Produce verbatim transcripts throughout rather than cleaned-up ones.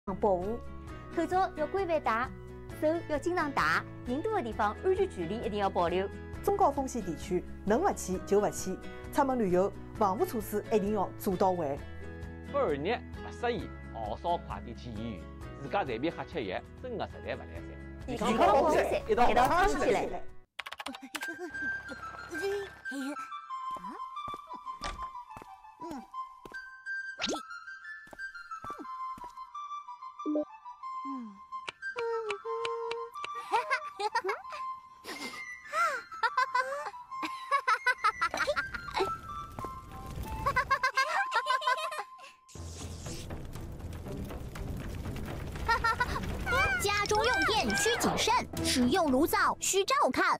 保护。口罩要规范戴，手要经常洗，人多的地方安全距离一定要保留。 中高风险地区能勿去就勿去，出门旅游防护措施一定要做到位。 不二热勿适宜，号召快点去医院。自家随便瞎吃药，真的实在勿来三。 健康保护伞一道扛起来。嗯。嗯。 家中用电需谨慎，使用炉灶需照看。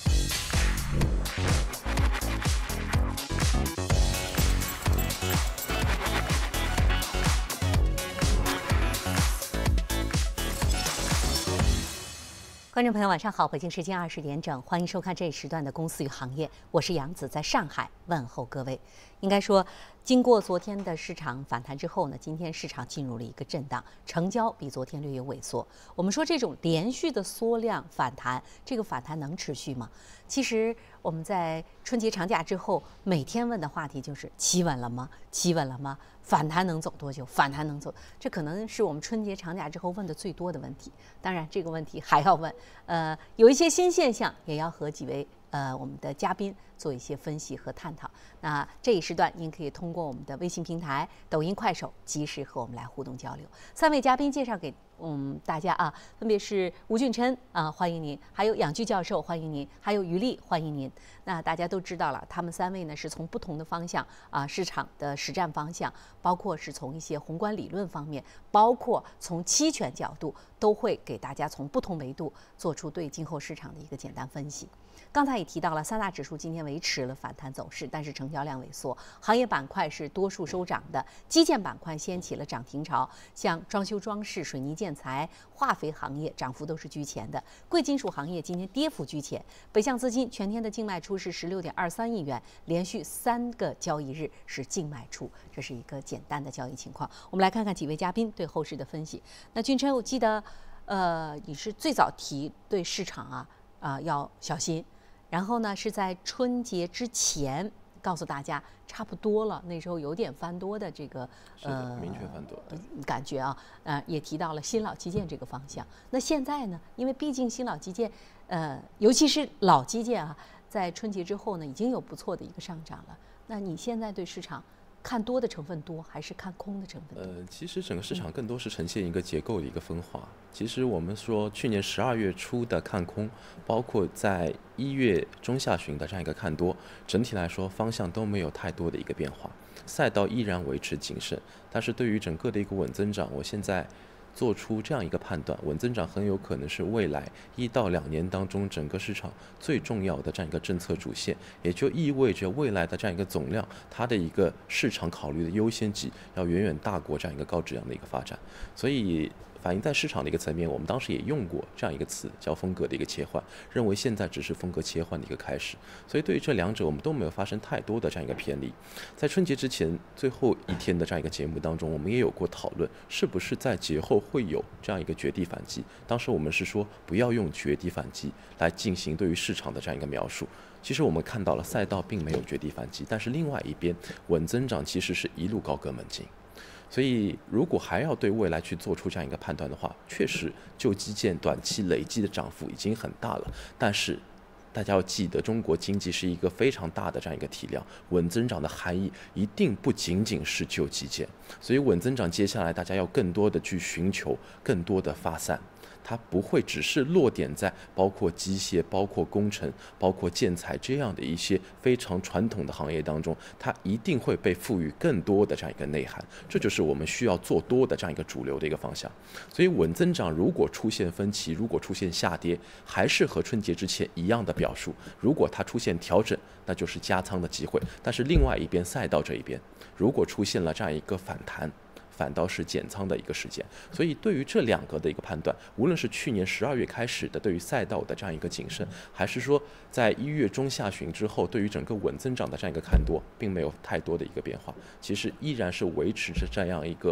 观众朋友，晚上好！北京时间二十点整，欢迎收看这一时段的《公司与行业》，我是杨子，在上海问候各位。应该说，经过昨天的市场反弹之后呢，今天市场进入了一个震荡，成交比昨天略有萎缩。我们说这种连续的缩量反弹，这个反弹能持续吗？其实我们在春节长假之后，每天问的话题就是企稳了吗？企稳了吗？反弹能走多久？反弹能走？这可能是我们春节长假之后问的最多的问题。当然，这个问题还要问，呃，有一些新现象，也要和几位呃我们的嘉宾做一些分析和探讨。那这一时段，您可以通过我们的微信平台、抖音、快手，及时和我们来互动交流。三位嘉宾介绍给嗯大家啊，分别是吴俊琛啊，欢迎您；还有杨炬教授，欢迎您；还有于丽，欢迎您。那大家都知道了，他们三位呢是从不同的方向啊，市场的实战方向，包括是从一些宏观理论方面，包括从期权角度，都会给大家从不同维度做出对今后市场的一个简单分析。刚才也提到了，三大指数今天维持了反弹走势，但是成交量萎缩。行业板块是多数收涨的，基建板块掀起了涨停潮，像装修装饰、水泥建材、化肥行业涨幅都是居前的。贵金属行业今天跌幅居前。北向资金全天的净卖出是十六点二三亿元，连续三个交易日是净卖出，这是一个简单的交易情况。我们来看看几位嘉宾对后市的分析。那俊琛，我记得，呃，你是最早提对市场啊啊、呃、要小心。然后呢，是在春节之前告诉大家差不多了，那时候有点翻多的这个呃明确翻多感觉啊，呃也提到了新老基建这个方向。那现在呢，因为毕竟新老基建，呃尤其是老基建啊，在春节之后呢，已经有不错的一个上涨了。那你现在对市场看多的成分多，还是看空的成分多？ 呃，其实整个市场更多是呈现一个结构的一个分化。其实我们说去年十二月初的看空，包括在一月中下旬的这样一个看多，整体来说方向都没有太多的一个变化，赛道依然维持谨慎。但是对于整个的一个稳增长，我现在做出这样一个判断，稳增长很有可能是未来一到两年当中整个市场最重要的这样一个政策主线，也就意味着未来的这样一个总量，它的一个市场考虑的优先级要远远大过这样一个高质量的一个发展。所以反映在市场的一个层面，我们当时也用过这样一个词，叫风格的一个切换，认为现在只是风格切换的一个开始。所以对于这两者，我们都没有发生太多的这样一个偏离。在春节之前最后一天的这样一个节目当中，我们也有过讨论，是不是在节后会有这样一个绝地反击。当时我们是说不要用绝地反击来进行对于市场的这样一个描述。其实我们看到了赛道并没有绝地反击，但是另外一边稳增长其实是一路高歌猛进。所以如果还要对未来去做出这样一个判断的话，确实就基建短期累计的涨幅已经很大了，但是大家要记得，中国经济是一个非常大的这样一个体量，稳增长的含义一定不仅仅是救基建，所以稳增长接下来大家要更多的去寻求更多的发散。它不会只是落点在包括机械、包括工程、包括建材这样的一些非常传统的行业当中，它一定会被赋予更多的这样一个内涵，这就是我们需要做多的这样一个主流的一个方向。所以稳增长如果出现分歧，如果出现下跌，还是和春节之前一样的表述。如果它出现调整，那就是加仓的机会。但是另外一边赛道这一边，如果出现了这样一个反弹，反倒是减仓的一个时间。所以对于这两个的一个判断，无论是去年十二月开始的对于赛道的这样一个谨慎，还是说在一月中下旬之后对于整个稳增长的这样一个看多，并没有太多的一个变化，其实依然是维持着这样一个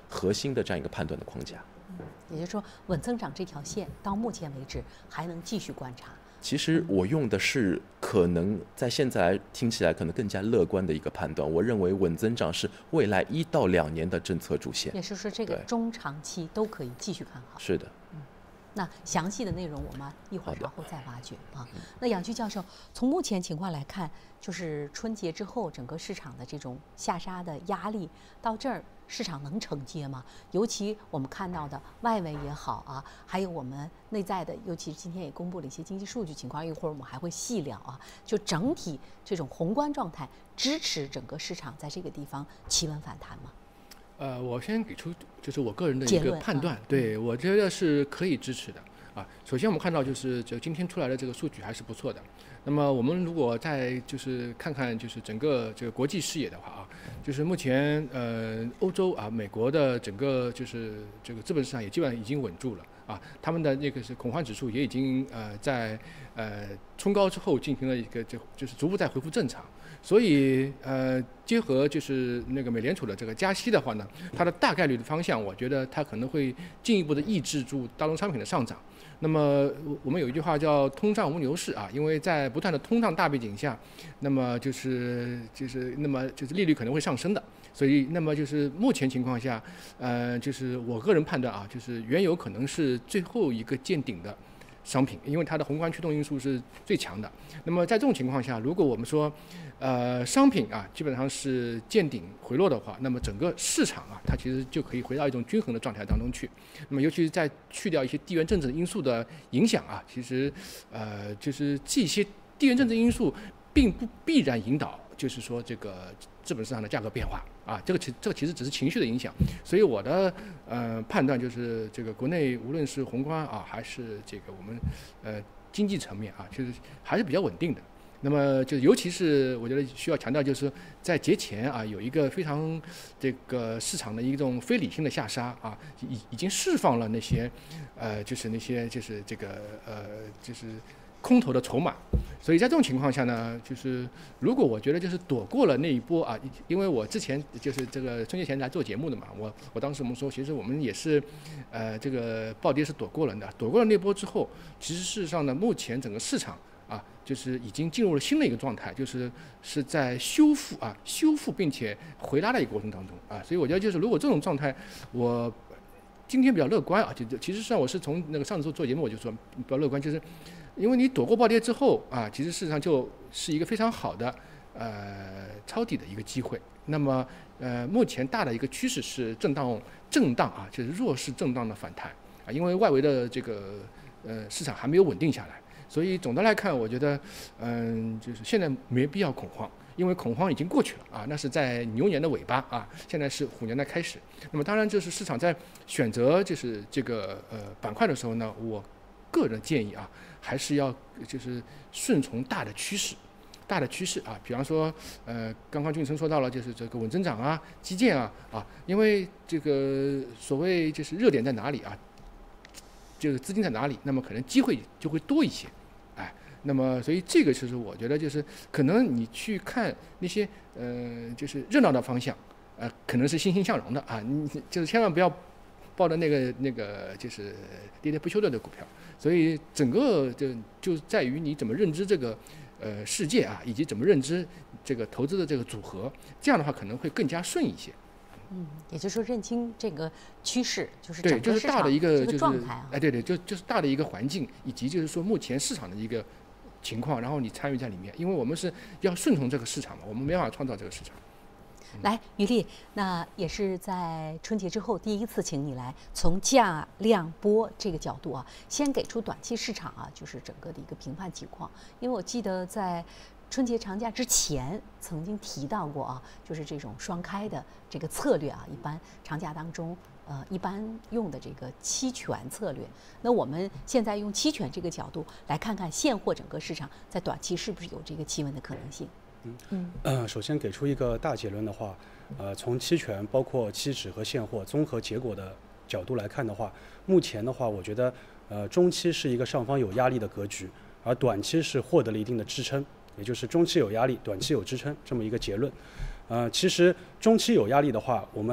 核心的这样一个判断的框架。 也就是说，稳增长这条线到目前为止还能继续观察。 其实我用的是可能在现在听起来可能更加乐观的一个判断，我认为稳增长是未来一到两年的政策主线， 也就是说这个中长期都可以继续看好。 是的。 嗯，那详细的内容我们一会儿稍后再挖掘啊。那杨旭教授，从目前情况来看，就是春节之后整个市场的这种下杀的压力到这儿，市场能承接吗？尤其我们看到的外围也好啊，还有我们内在的，尤其是今天也公布了一些经济数据情况，一会儿我们还会细聊啊。就整体这种宏观状态支持整个市场在这个地方企稳反弹吗？ 呃，我先给出就是我个人的一个判断，啊、对我觉得是可以支持的啊。首先我们看到就是这今天出来的这个数据还是不错的。那么我们如果再就是看看就是整个这个国际视野的话啊，就是目前呃欧洲啊美国的整个就是这个资本市场也基本上已经稳住了啊，他们的那个是恐慌指数也已经呃在呃冲高之后进行了一个就就是逐步在恢复正常。所以，呃，结合就是那个美联储的这个加息的话呢，它的大概率的方向，我觉得它可能会进一步的抑制住大宗商品的上涨。那么，我们有一句话叫"通胀无牛市"啊，因为在不断的通胀大背景下，那么就是就是那么就是利率可能会上升的。所以，那么就是目前情况下，呃，就是我个人判断啊，就是原油可能是最后一个见顶的商品，因为它的宏观驱动因素是最强的。那么在这种情况下，如果我们说，呃，商品啊基本上是见顶回落的话，那么整个市场啊，它其实就可以回到一种均衡的状态当中去。那么尤其是在去掉一些地缘政治因素的影响啊，其实呃，就是这些地缘政治因素并不必然引导，就是说这个资本市场的价格变化啊，这个其这个其实只是情绪的影响。所以我的呃判断就是，这个国内无论是宏观啊，还是这个我们呃经济层面啊，就是还是比较稳定的。那么就尤其是我觉得需要强调，就是在节前啊有一个非常这个市场的一种非理性的下杀啊，已已经释放了那些呃就是那些就是这个呃就是空头的筹码。所以在这种情况下呢，就是如果我觉得就是躲过了那一波啊，因为我之前就是这个春节前来做节目的嘛，我我当时我们说，其实我们也是呃这个暴跌是躲过了的，躲过了那波之后，其实事实上呢，目前整个市场啊，就是已经进入了新的一个状态，就是是在修复啊，修复并且回拉的一个过程当中啊，所以我觉得就是如果这种状态，我今天比较乐观啊，就其实上我是从那个上次做节目我就说比较乐观，就是因为你躲过暴跌之后啊，其实事实上就是一个非常好的呃抄底的一个机会。那么呃目前大的一个趋势是震荡震荡啊，就是弱势震荡的反弹啊，因为外围的这个呃市场还没有稳定下来。所以总的来看，我觉得，嗯，就是现在没必要恐慌，因为恐慌已经过去了啊，那是在牛年的尾巴啊，现在是虎年的开始。那么当然，就是市场在选择就是这个呃板块的时候呢，我个人建议啊，还是要就是顺从大的趋势，大的趋势啊，比方说呃，刚刚俊生说到了，就是这个稳增长啊、基建啊啊，因为这个所谓就是热点在哪里啊？就是资金在哪里，那么可能机会就会多一些，哎，那么所以这个就是我觉得就是可能你去看那些呃就是热闹的方向，呃可能是欣欣向荣的啊，你就是千万不要抱着那个那个就是跌跌不休的这股票，所以整个就就在于你怎么认知这个呃世界啊，以及怎么认知这个投资的这个组合，这样的话可能会更加顺一些。 嗯，也就是说认清这个趋势，就是对，就是大的一个就是状态啊， 哎，对对，就就是大的一个环境，以及就是说目前市场的一个情况，然后你参与在里面，因为我们是要顺从这个市场嘛，我们没办法创造这个市场。 来，于丽，那也是在春节之后第一次请你来，从价量波这个角度啊，先给出短期市场啊，就是整个的一个评判情况，因为我记得在春节长假之前曾经提到过啊，就是这种双开的这个策略啊，一般长假当中呃一般用的这个期权策略。那我们现在用期权这个角度来看看现货整个市场在短期是不是有这个企稳的可能性？ 嗯嗯呃，首先给出一个大结论的话，呃，从期权包括期指和现货综合结果的角度来看的话，目前的话，我觉得呃中期是一个上方有压力的格局，而短期是获得了一定的支撑。也就是中期有压力，短期有支撑这么一个结论。呃，其实中期有压力的话，我们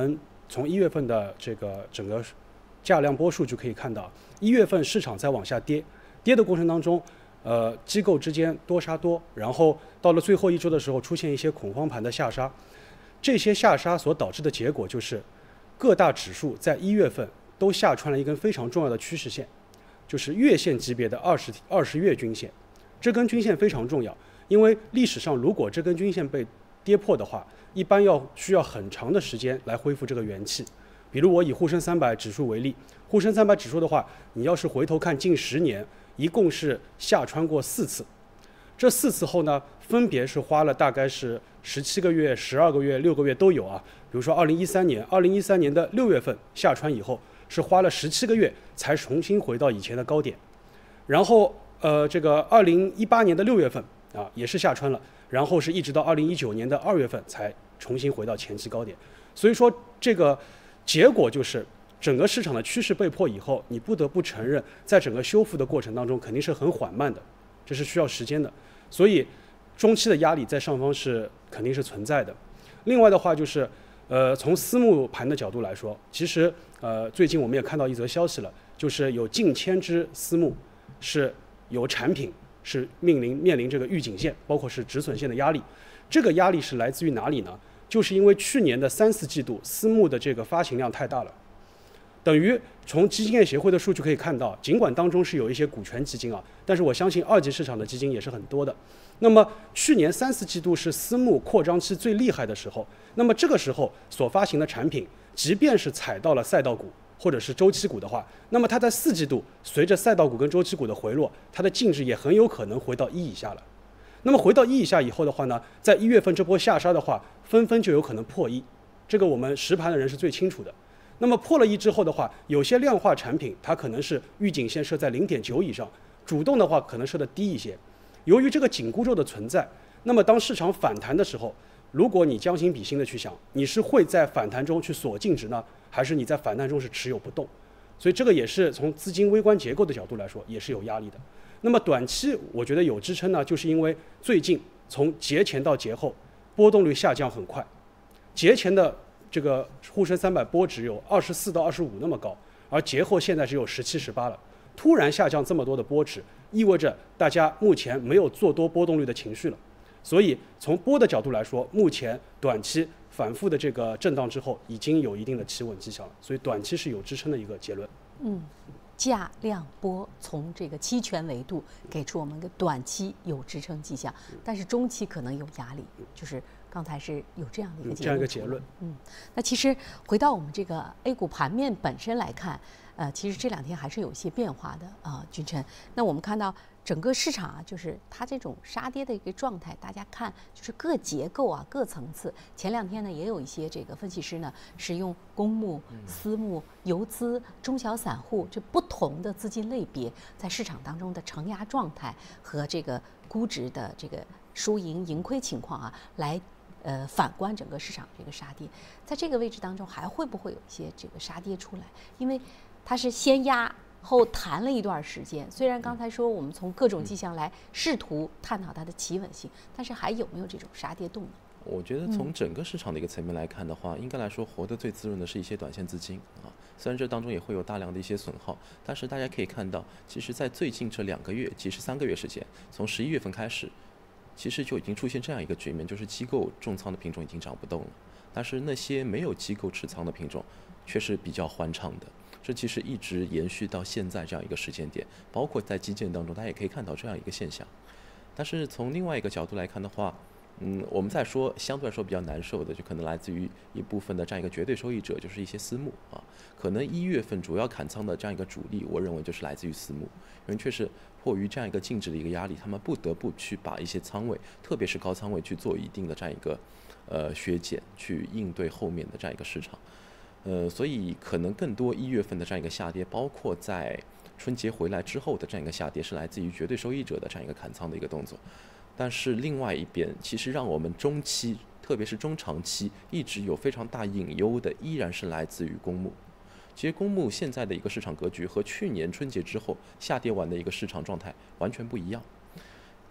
从一月份的这个整个价量波数据可以看到，一月份市场在往下跌，跌的过程当中，呃，机构之间多杀多，然后到了最后一周的时候出现一些恐慌盘的下杀，这些下杀所导致的结果就是，各大指数在一月份都下穿了一根非常重要的趋势线，就是月线级别的二十二十月均线，这根均线非常重要，因为历史上如果这根均线被跌破的话，一般要需要很长的时间来恢复这个元气。比如我以沪深三百指数为例，沪深三百指数的话，你要是回头看近十年，一共是下穿过四次，这四次后呢，分别是花了大概是十七个月、十二个月、六个月都有啊。比如说二零一三年，二零一三年的六月份下穿以后，是花了十七个月才重新回到以前的高点，然后呃，这个二零一八年的六月份啊也是下穿了，然后是一直到二零一九年的二月份才重新回到前期高点。所以说这个结果就是整个市场的趋势被破以后，你不得不承认，在整个修复的过程当中肯定是很缓慢的，这是需要时间的。所以中期的压力在上方是肯定是存在的。另外的话就是，呃，从私募盘的角度来说，其实呃最近我们也看到一则消息了，就是有近千只私募是有产品是面临面临这个预警线，包括是止损线的压力。这个压力是来自于哪里呢？就是因为去年的三四季度私募的这个发行量太大了，等于从基金业协会的数据可以看到，尽管当中是有一些股权基金啊，但是我相信二级市场的基金也是很多的。那么去年三四季度是私募扩张期最厉害的时候，那么这个时候所发行的产品，即便是踩到了赛道股或者是周期股的话，那么它在四季度随着赛道股跟周期股的回落，它的净值也很有可能回到一以下了。那么回到一以下以后的话呢，在一月份这波下杀的话，纷纷就有可能破一，这个我们实盘的人是最清楚的。那么破了一之后的话，有些量化产品它可能是预警线设在 零点九 以上，主动的话可能设的低一些。由于这个紧箍咒的存在，那么当市场反弹的时候，如果你将心比心的去想，你是会在反弹中去锁净值呢，还是你在反弹中是持有不动？所以这个也是从资金微观结构的角度来说，也是有压力的。那么短期我觉得有支撑呢，就是因为最近从节前到节后波动率下降很快，节前的这个沪深三百波值有二十四到二十五那么高，而节后现在只有十七、十八了，突然下降这么多的波值，意味着大家目前没有做多波动率的情绪了。所以从波的角度来说，目前短期反复的这个震荡之后，已经有一定的企稳迹象了，所以短期是有支撑的一个结论。 嗯。价量波从这个期权维度给出我们个短期有支撑迹象，但是中期可能有压力，就是刚才是有这样的一个结论。 这样一个结论。 嗯，那其实回到我们这个 A 股盘面本身来看，呃，其实这两天还是有一些变化的啊、呃，君晨。那我们看到整个市场啊，就是它这种杀跌的一个状态，大家看就是各结构啊、各层次。前两天呢，也有一些这个分析师呢，是用公募、私募、游资、中小散户这不同的资金类别在市场当中的承压状态和这个估值的这个输赢盈亏情况啊，来呃反观整个市场这个杀跌。在这个位置当中，还会不会有一些这个杀跌出来？因为它是先压后弹了一段时间，虽然刚才说我们从各种迹象来试图探讨它的企稳性，但是还有没有这种杀跌动能？ 我觉得从整个市场的一个层面来看的话，应该来说活得最滋润的是一些短线资金啊。虽然这当中也会有大量的一些损耗，但是大家可以看到，其实在最近这两个月，其实三个月时间，从十一月份开始，其实就已经出现这样一个局面，就是机构重仓的品种已经涨不动了，但是那些没有机构持仓的品种却是比较欢畅的。这其实一直延续到现在这样一个时间点，包括在基建当中，大家也可以看到这样一个现象。但是从另外一个角度来看的话，嗯，我们在说相对来说比较难受的，就可能来自于一部分的这样一个绝对受益者，就是一些私募啊。可能一月份主要砍仓的这样一个主力，我认为就是来自于私募，因为确实迫于这样一个净值的一个压力，他们不得不去把一些仓位，特别是高仓位去做一定的这样一个呃削减，去应对后面的这样一个市场。呃，所以可能更多一月份的这样一个下跌，包括在春节回来之后的这样一个下跌，是来自于绝对受益者的这样一个砍仓的一个动作。但是另外一边，其实让我们中期，特别是中长期一直有非常大隐忧的，依然是来自于公募。其实公募现在的一个市场格局和去年春节之后下跌完的一个市场状态完全不一样。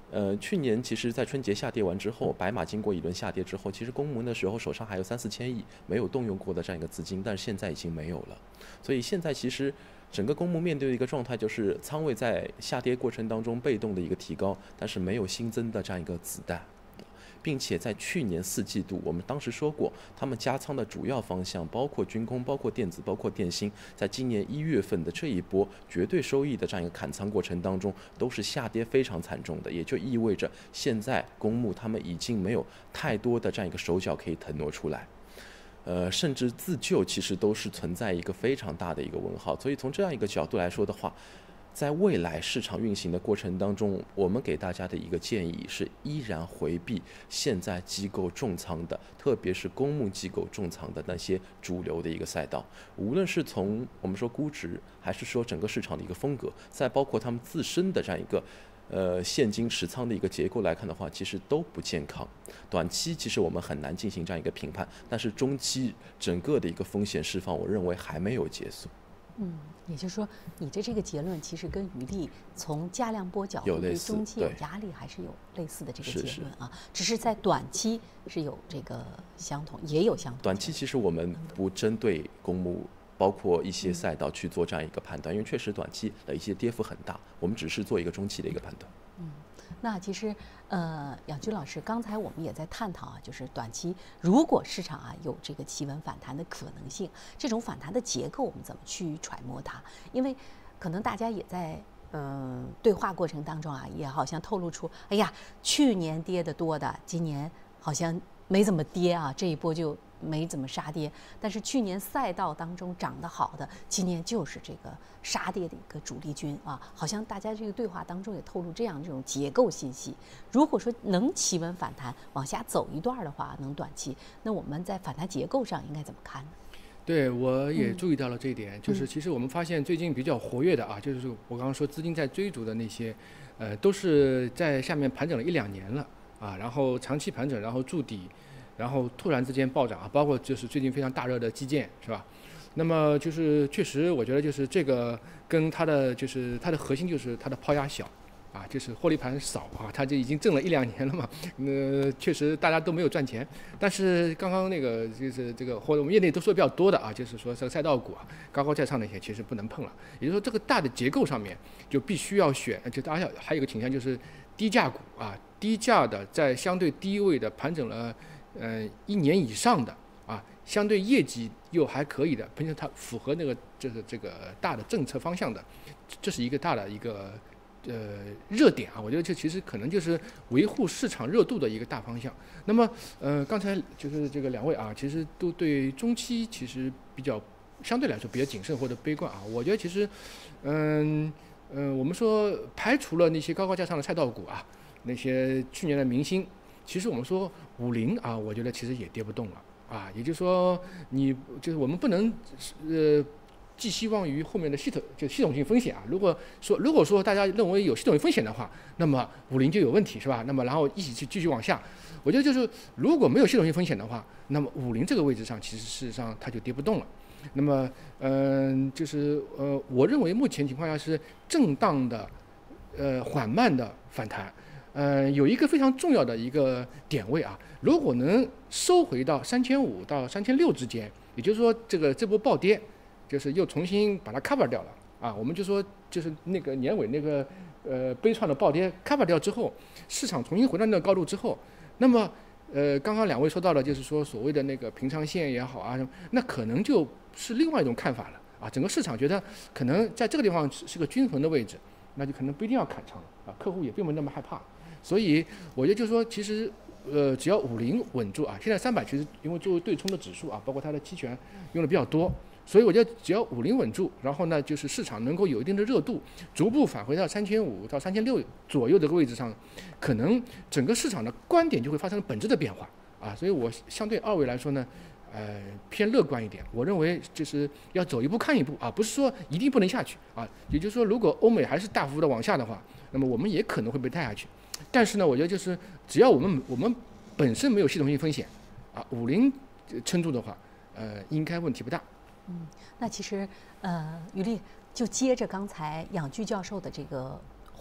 呃，去年其实，在春节下跌完之后，白马经过一轮下跌之后，其实公募那时候手上还有三四千亿没有动用过的这样一个资金，但是现在已经没有了。所以现在其实整个公募面对的一个状态就是仓位在下跌过程当中被动的一个提高，但是没有新增的这样一个子弹。并且在去年四季度，我们当时说过，他们加仓的主要方向包括军工、包括电子、包括电芯，在今年一月份的这一波绝对收益的这样一个砍仓过程当中，都是下跌非常惨重的，也就意味着现在公募他们已经没有太多的这样一个手脚可以腾挪出来。呃，甚至自救其实都是存在一个非常大的一个问号，所以从这样一个角度来说的话，在未来市场运行的过程当中，我们给大家的一个建议是，依然回避现在机构重仓的，特别是公募机构重仓的那些主流的一个赛道。无论是从我们说估值，还是说整个市场的一个风格，再包括他们自身的这样一个呃现金持仓的一个结构来看的话，其实都不健康。短期其实我们很难进行这样一个评判，但是中期整个的一个风险释放，我认为还没有结束。 嗯，也就是说，你的这个结论其实跟余力从加量波角度对中期有压力还是有类似的这个结论啊，只是在短期是有这个相同，也有相同。 短期其实我们不针对公募，包括一些赛道去做这样一个判断，因为确实短期的一些跌幅很大，我们只是做一个中期的一个判断。 嗯。那其实，呃，杨军老师，刚才我们也在探讨啊，就是短期如果市场啊有这个企稳反弹的可能性，这种反弹的结构我们怎么去揣摩它？因为可能大家也在嗯、呃、对话过程当中啊，也好像透露出，哎呀，去年跌得多的，今年好像没怎么跌啊，这一波就没怎么杀跌，但是去年赛道当中涨得好的，今年就是这个杀跌的一个主力军啊，好像大家这个对话当中也透露这样这种结构信息。如果说能企稳反弹往下走一段的话，能短期，那我们在反弹结构上应该怎么看呢？ 对，我也注意到了这一点，嗯、就是其实我们发现最近比较活跃的啊，就是我刚刚说资金在追逐的那些，呃，都是在下面盘整了一两年了啊，然后长期盘整，然后筑底。然后突然之间暴涨啊，包括就是最近非常大热的基建，是吧？那么就是确实，我觉得就是这个跟它的就是它的核心就是它的抛压小，啊，就是获利盘少啊，它就已经挣了一两年了嘛。呃，确实大家都没有赚钱，但是刚刚那个就是这个或者我们业内都说的比较多的啊，就是说这个赛道股啊，高高在上那些其实不能碰了。也就是说，这个大的结构上面就必须要选，就大家还有一个倾向就是低价股啊，低价的在相对低位的盘整了。呃，一年以上的啊，相对业绩又还可以的，并且它符合那个就是这个大的政策方向的，这是一个大的一个呃热点啊。我觉得这其实可能就是维护市场热度的一个大方向。那么呃，刚才就是这个两位啊，其实都对中期其实比较相对来说比较谨慎或者悲观啊。我觉得其实嗯嗯、呃，我们说排除了那些高高在上的赛道股啊，那些去年的明星。其实我们说五零啊，我觉得其实也跌不动了啊，也就是说你就是我们不能呃寄希望于后面的系统就系统性风险啊。如果说如果说大家认为有系统性风险的话，那么五零就有问题是吧？那么然后一起去继续往下，我觉得就是如果没有系统性风险的话，那么五零这个位置上其实事实上它就跌不动了。那么嗯、呃，就是呃，我认为目前情况下是震荡的呃缓慢的反弹。呃，有一个非常重要的一个点位啊，如果能收回到三千五到三千六之间，也就是说这个这波暴跌，就是又重新把它 cover 掉了啊，我们就说就是那个年尾那个呃悲怆的暴跌 cover 掉之后，市场重新回到那个高度之后，那么呃刚刚两位说到了，就是说所谓的那个平仓线也好啊，那可能就是另外一种看法了啊，整个市场觉得可能在这个地方是个均衡的位置，那就可能不一定要砍仓了啊，客户也并没有那么害怕。所以我觉得就是说，其实，呃，只要五零稳住啊，现在三百其实因为作为对冲的指数啊，包括它的期权用的比较多，所以我觉得只要五零稳住，然后呢，就是市场能够有一定的热度，逐步返回到三千五到三千六左右这个位置上，可能整个市场的观点就会发生本质的变化啊。所以我相对二位来说呢，呃，偏乐观一点。我认为就是要走一步看一步啊，不是说一定不能下去啊。也就是说，如果欧美还是大幅的往下的话，那么我们也可能会被带下去。但是呢，我觉得就是只要我们我们本身没有系统性风险，啊，五零撑住的话，呃，应该问题不大。 嗯，那其实呃，于丽就接着刚才杨炬教授的这个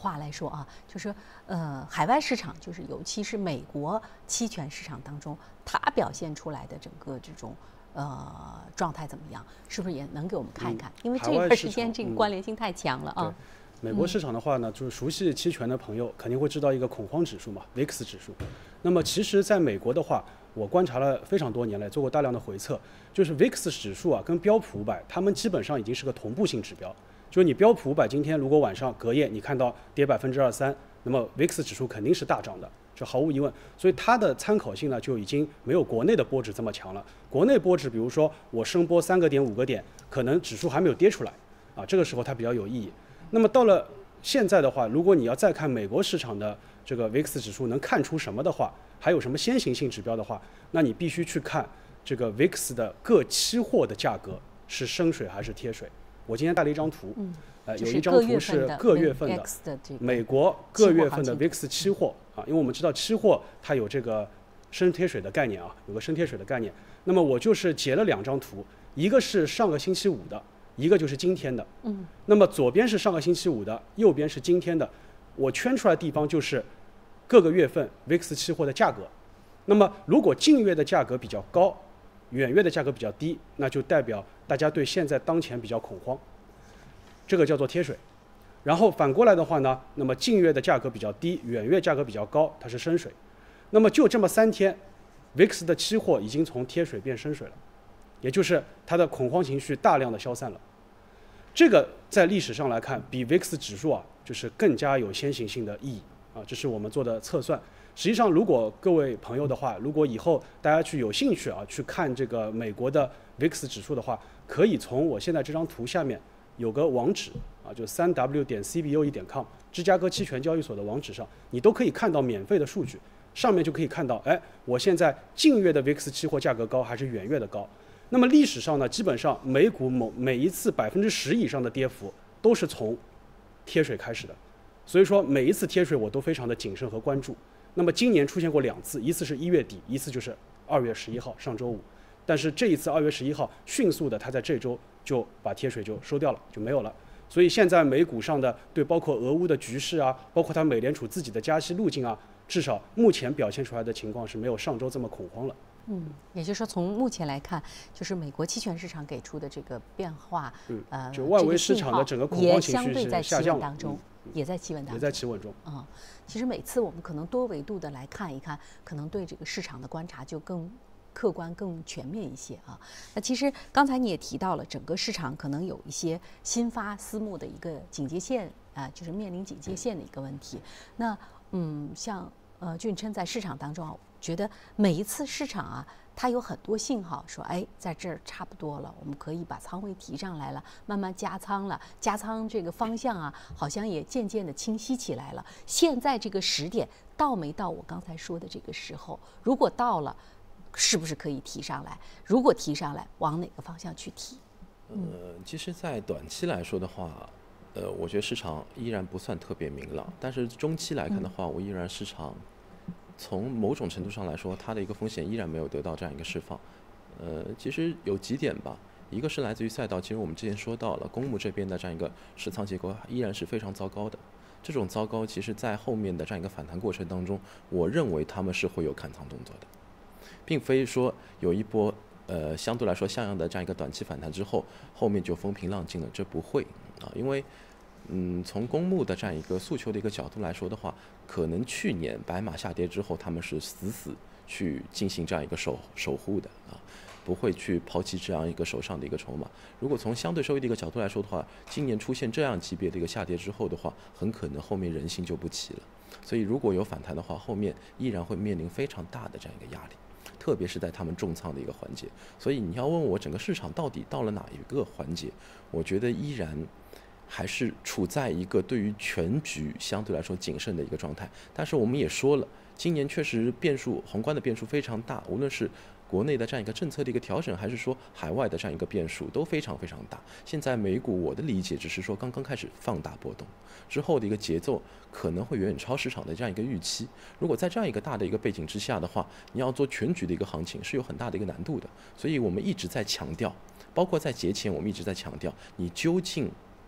话来说啊，就是呃，海外市场，就是尤其是美国期权市场当中，它表现出来的整个这种呃状态怎么样？是不是也能给我们看一看？嗯、因为这段时间这个关联性太强了啊。 嗯、美国市场的话呢，就是熟悉期权的朋友肯定会知道一个恐慌指数嘛 ，V I X 指数。那么其实在美国的话，我观察了非常多年来，做过大量的回测，就是 V I X 指数啊跟标普五百，它们基本上已经是个同步性指标。就是你标普五百今天如果晚上隔夜你看到跌百分之二三，那么 V I X 指数肯定是大涨的，这毫无疑问。所以它的参考性呢就已经没有国内的波指这么强了。国内波指，比如说我升波三个点、五个点，可能指数还没有跌出来啊，这个时候它比较有意义。那么到了现在的话，如果你要再看美国市场的这个 V I X 指数能看出什么的话，还有什么先行性指标的话，那你必须去看这个 V I X 的各期货的价格是升水还是贴水。我今天带了一张图， 嗯、 呃，有一张图是各月份的美国各月份的 V I X 期货啊，因为我们知道期货它有这个升贴水的概念啊，有个升贴水的概念。那么我就是截了两张图，一个是上个星期五的，一个就是今天的。 嗯。 那么左边是上个星期五的，右边是今天的。我圈出来的地方就是各个月份 V I X 期货的价格。那么如果近月的价格比较高，远月的价格比较低，那就代表大家对现在当前比较恐慌，这个叫做贴水。然后反过来的话呢，那么近月的价格比较低，远月价格比较高，它是升水。那么就这么三天 ，V I X 的期货已经从贴水变升水了，也就是它的恐慌情绪大量的消散了。这个在历史上来看，比 V I X 指数啊，就是更加有先行性的意义啊，这是我们做的测算。实际上，如果各位朋友的话，如果以后大家去有兴趣啊，去看这个美国的 V I X 指数的话，可以从我现在这张图下面有个网址啊，就三 w 点 c b o e 点 com 芝加哥期权交易所的网址上，你都可以看到免费的数据，上面就可以看到，哎，我现在近月的 V I X 期货价格高还是远月的高？那么历史上呢，基本上美股某每一次百分之十以上的跌幅都是从贴水开始的，所以说每一次贴水我都非常的谨慎和关注。那么今年出现过两次，一次是一月底，一次就是二月十一号上周五。但是这一次二月十一号迅速的，它在这周就把贴水就收掉了，就没有了。所以现在美股上的对包括俄乌的局势啊，包括它美联储自己的加息路径啊，至少目前表现出来的情况是没有上周这么恐慌了。 嗯，也就是说，从目前来看，就是美国期权市场给出的这个变化， 嗯， 呃， 就外围市场的整个恐慌情绪是下降当中。也在企稳当中， 也在企稳中啊、嗯。其实每次我们可能多维度的来看一看，可能对这个市场的观察就更客观、更全面一些啊。那其实刚才你也提到了，整个市场可能有一些新发私募的一个警戒线啊、呃，就是面临警戒线的一个问题。那嗯，像呃俊琛在市场当中啊，觉得每一次市场啊，它有很多信号说，哎，在这儿差不多了，我们可以把仓位提上来了，慢慢加仓了，加仓这个方向啊，好像也渐渐的清晰起来了。现在这个时点到没到我刚才说的这个时候？如果到了，是不是可以提上来？如果提上来，往哪个方向去提？ 嗯、呃，其实，在短期来说的话，呃，我觉得市场依然不算特别明朗，但是中期来看的话，我依然市场。从某种程度上来说，它的一个风险依然没有得到这样一个释放。呃，其实有几点吧，一个是来自于赛道，其实我们之前说到了，公募这边的这样一个持仓结构依然是非常糟糕的。这种糟糕，其实在后面的这样一个反弹过程当中，我认为他们是会有看仓动作的，并非说有一波呃相对来说像样的这样一个短期反弹之后，后面就风平浪静了，这不会啊，因为。嗯，从公募的这样一个诉求的一个角度来说的话，可能去年白马下跌之后，他们是死死去进行这样一个守守护的啊，不会去抛弃这样一个手上的一个筹码。如果从相对收益的一个角度来说的话，今年出现这样级别的一个下跌之后的话，很可能后面人心就不齐了。所以如果有反弹的话，后面依然会面临非常大的这样一个压力，特别是在他们重仓的一个环节。所以你要问我整个市场到底到了哪一个环节，我觉得依然。还是处在一个对于全局相对来说谨慎的一个状态，但是我们也说了，今年确实变数宏观的变数非常大，无论是国内的这样一个政策的一个调整，还是说海外的这样一个变数都非常非常大。现在美股我的理解只是说刚刚开始放大波动，之后的一个节奏可能会远远超市场的这样一个预期。如果在这样一个大的一个背景之下的话，你要做全局的一个行情是有很大的一个难度的。所以我们一直在强调，包括在节前我们一直在强调，你究竟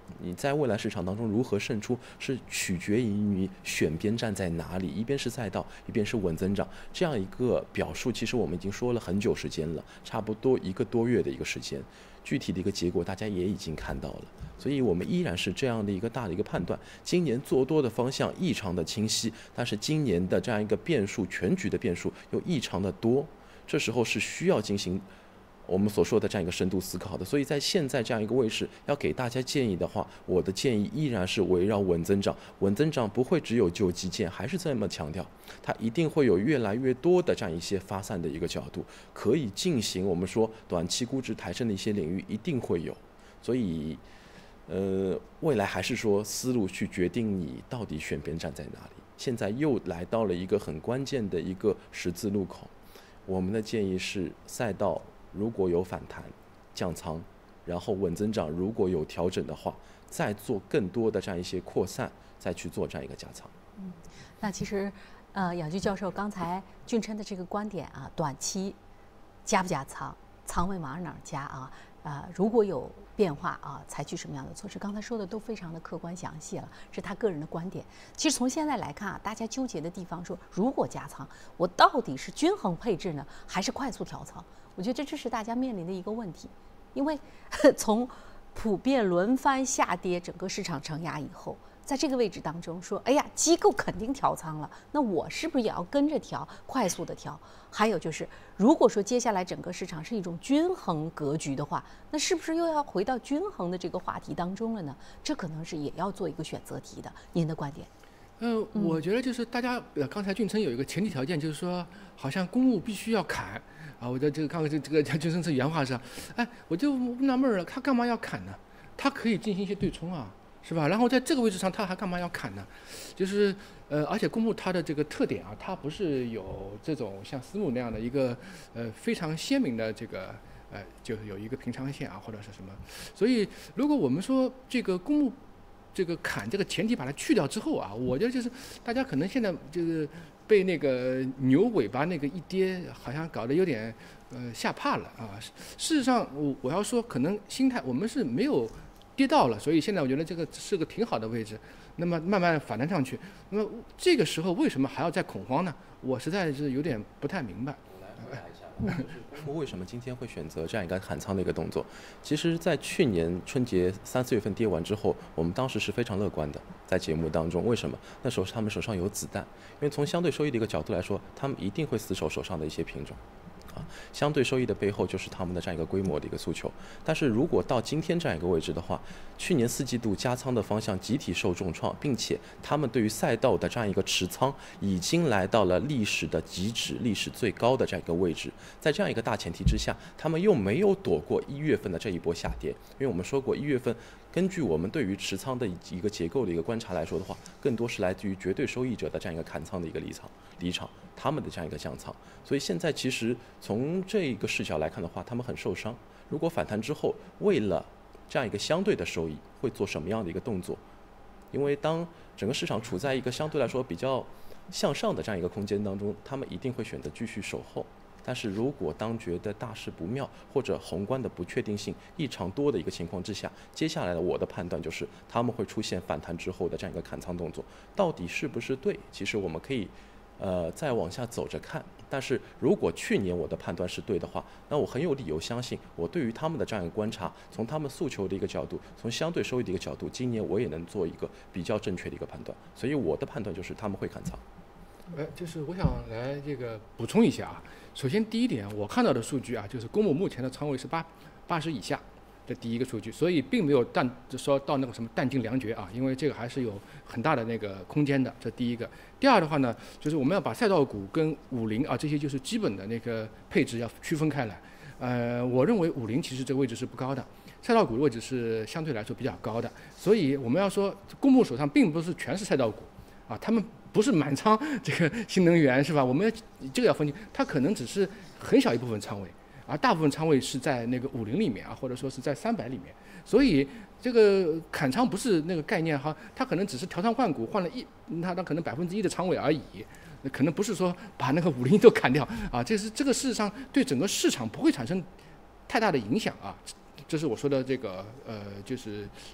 你在未来市场当中如何胜出，是取决于你选边站在哪里，一边是赛道，一边是稳增长，这样一个表述，其实我们已经说了很久时间了，差不多一个多月的一个时间，具体的一个结果大家也已经看到了，所以我们依然是这样的一个大的一个判断。今年做多的方向异常的清晰，但是今年的这样一个变数，全局的变数又异常的多，这时候是需要进行我们所说的这样一个深度思考的。所以在现在这样一个位置，要给大家建议的话，我的建议依然是围绕稳增长。稳增长不会只有救基建，还是这么强调，它一定会有越来越多的这样一些发散的一个角度，可以进行我们说短期估值抬升的一些领域一定会有。所以，呃，未来还是说思路去决定你到底选边站在哪里。现在又来到了一个很关键的一个十字路口，我们的建议是赛道如果有反弹降仓，然后稳增长如果有调整的话，再做更多的这样一些扩散，再去做这样一个加仓。 嗯，那其实呃，杨军教授刚才俊琛的这个观点啊，短期加不加仓，仓位往哪儿加啊？呃，如果有变化啊，采取什么样的措施？刚才说的都非常的客观详细了，是他个人的观点。其实从现在来看啊，大家纠结的地方说，如果加仓，我到底是均衡配置呢，还是快速调仓？我觉得这这是大家面临的一个问题，因为从普遍轮番下跌，整个市场承压以后，在这个位置当中说，哎呀，机构肯定调仓了，那我是不是也要跟着调，快速的调？还有就是，如果说接下来整个市场是一种均衡格局的话，那是不是又要回到均衡的这个话题当中了呢？这可能是也要做一个选择题的。您的观点？ 呃，我觉得就是大家，呃，刚才俊琛有一个前提条件，就是说，好像公募必须要砍啊。我的这个刚刚这这个俊琛这原话是，哎，我就纳闷了，他干嘛要砍呢？他可以进行一些对冲啊。是吧？然后在这个位置上，他还干嘛要砍呢？就是，呃，而且公募它的这个特点啊，它不是有这种像私募那样的一个呃非常鲜明的这个呃，就是有一个平长线啊，或者是什么。所以，如果我们说这个公募这个砍这个前提把它去掉之后啊，我觉得就是大家可能现在就是被那个牛尾巴那个一跌，好像搞得有点呃吓怕了啊。事实上，我我要说，可能心态我们是没有跌到了，所以现在我觉得这个是个挺好的位置，那么慢慢反弹上去，那么这个时候为什么还要再恐慌呢？我实在是有点不太明白。 公募为什么今天会选择这样一个砍仓的一个动作？其实，在去年春节三四月份跌完之后，我们当时是非常乐观的，在节目当中，为什么？那时候是他们手上有子弹，因为从相对收益的一个角度来说，他们一定会死守手上的一些品种。啊，相对收益的背后就是他们的这样一个规模的一个诉求。但是如果到今天这样一个位置的话，去年四季度加仓的方向集体受重创，并且他们对于赛道的这样一个持仓已经来到了历史的极值、历史最高的这样一个位置。在这样一个大前提之下，他们又没有躲过一月份的这一波下跌，因为我们说过一月份。根据我们对于持仓的一个结构的一个观察来说的话，更多是来自于绝对受益者的这样一个砍仓的一个离场，离场，他们的这样一个降仓。所以现在其实从这一个视角来看的话，他们很受伤。如果反弹之后，为了这样一个相对的收益，会做什么样的一个动作？因为当整个市场处在一个相对来说比较向上的这样一个空间当中，他们一定会选择继续守候。但是如果当觉得大势不妙，或者宏观的不确定性异常多的一个情况之下，接下来的我的判断就是他们会出现反弹之后的这样一个砍仓动作，到底是不是对？其实我们可以，呃，再往下走着看。但是如果去年我的判断是对的话，那我很有理由相信，我对于他们的这样一个观察，从他们诉求的一个角度，从相对收益的一个角度，今年我也能做一个比较正确的一个判断。所以我的判断就是他们会砍仓。 呃，就是我想来这个补充一下啊。首先第一点，我看到的数据啊，就是公募目前的仓位是八八十以下，这第一个数据，所以并没有弹说到那个什么弹尽粮绝啊，因为这个还是有很大的那个空间的，这第一个。第二的话呢，就是我们要把赛道股跟五零啊这些就是基本的那个配置要区分开来。呃，我认为五零其实这个位置是不高的，赛道股的位置是相对来说比较高的，所以我们要说公募手上并不是全是赛道股啊，他们不是满仓这个新能源是吧？我们这个要分清，它可能只是很小一部分仓位，而大部分仓位是在那个五零里面啊，或者说是在三百里面。所以这个砍仓不是那个概念哈，它可能只是调仓换股，换了一，它它可能百分之一的仓位而已，可能不是说把那个五零都砍掉啊。这是这个事实上对整个市场不会产生太大的影响啊。这是我说的这个呃，就是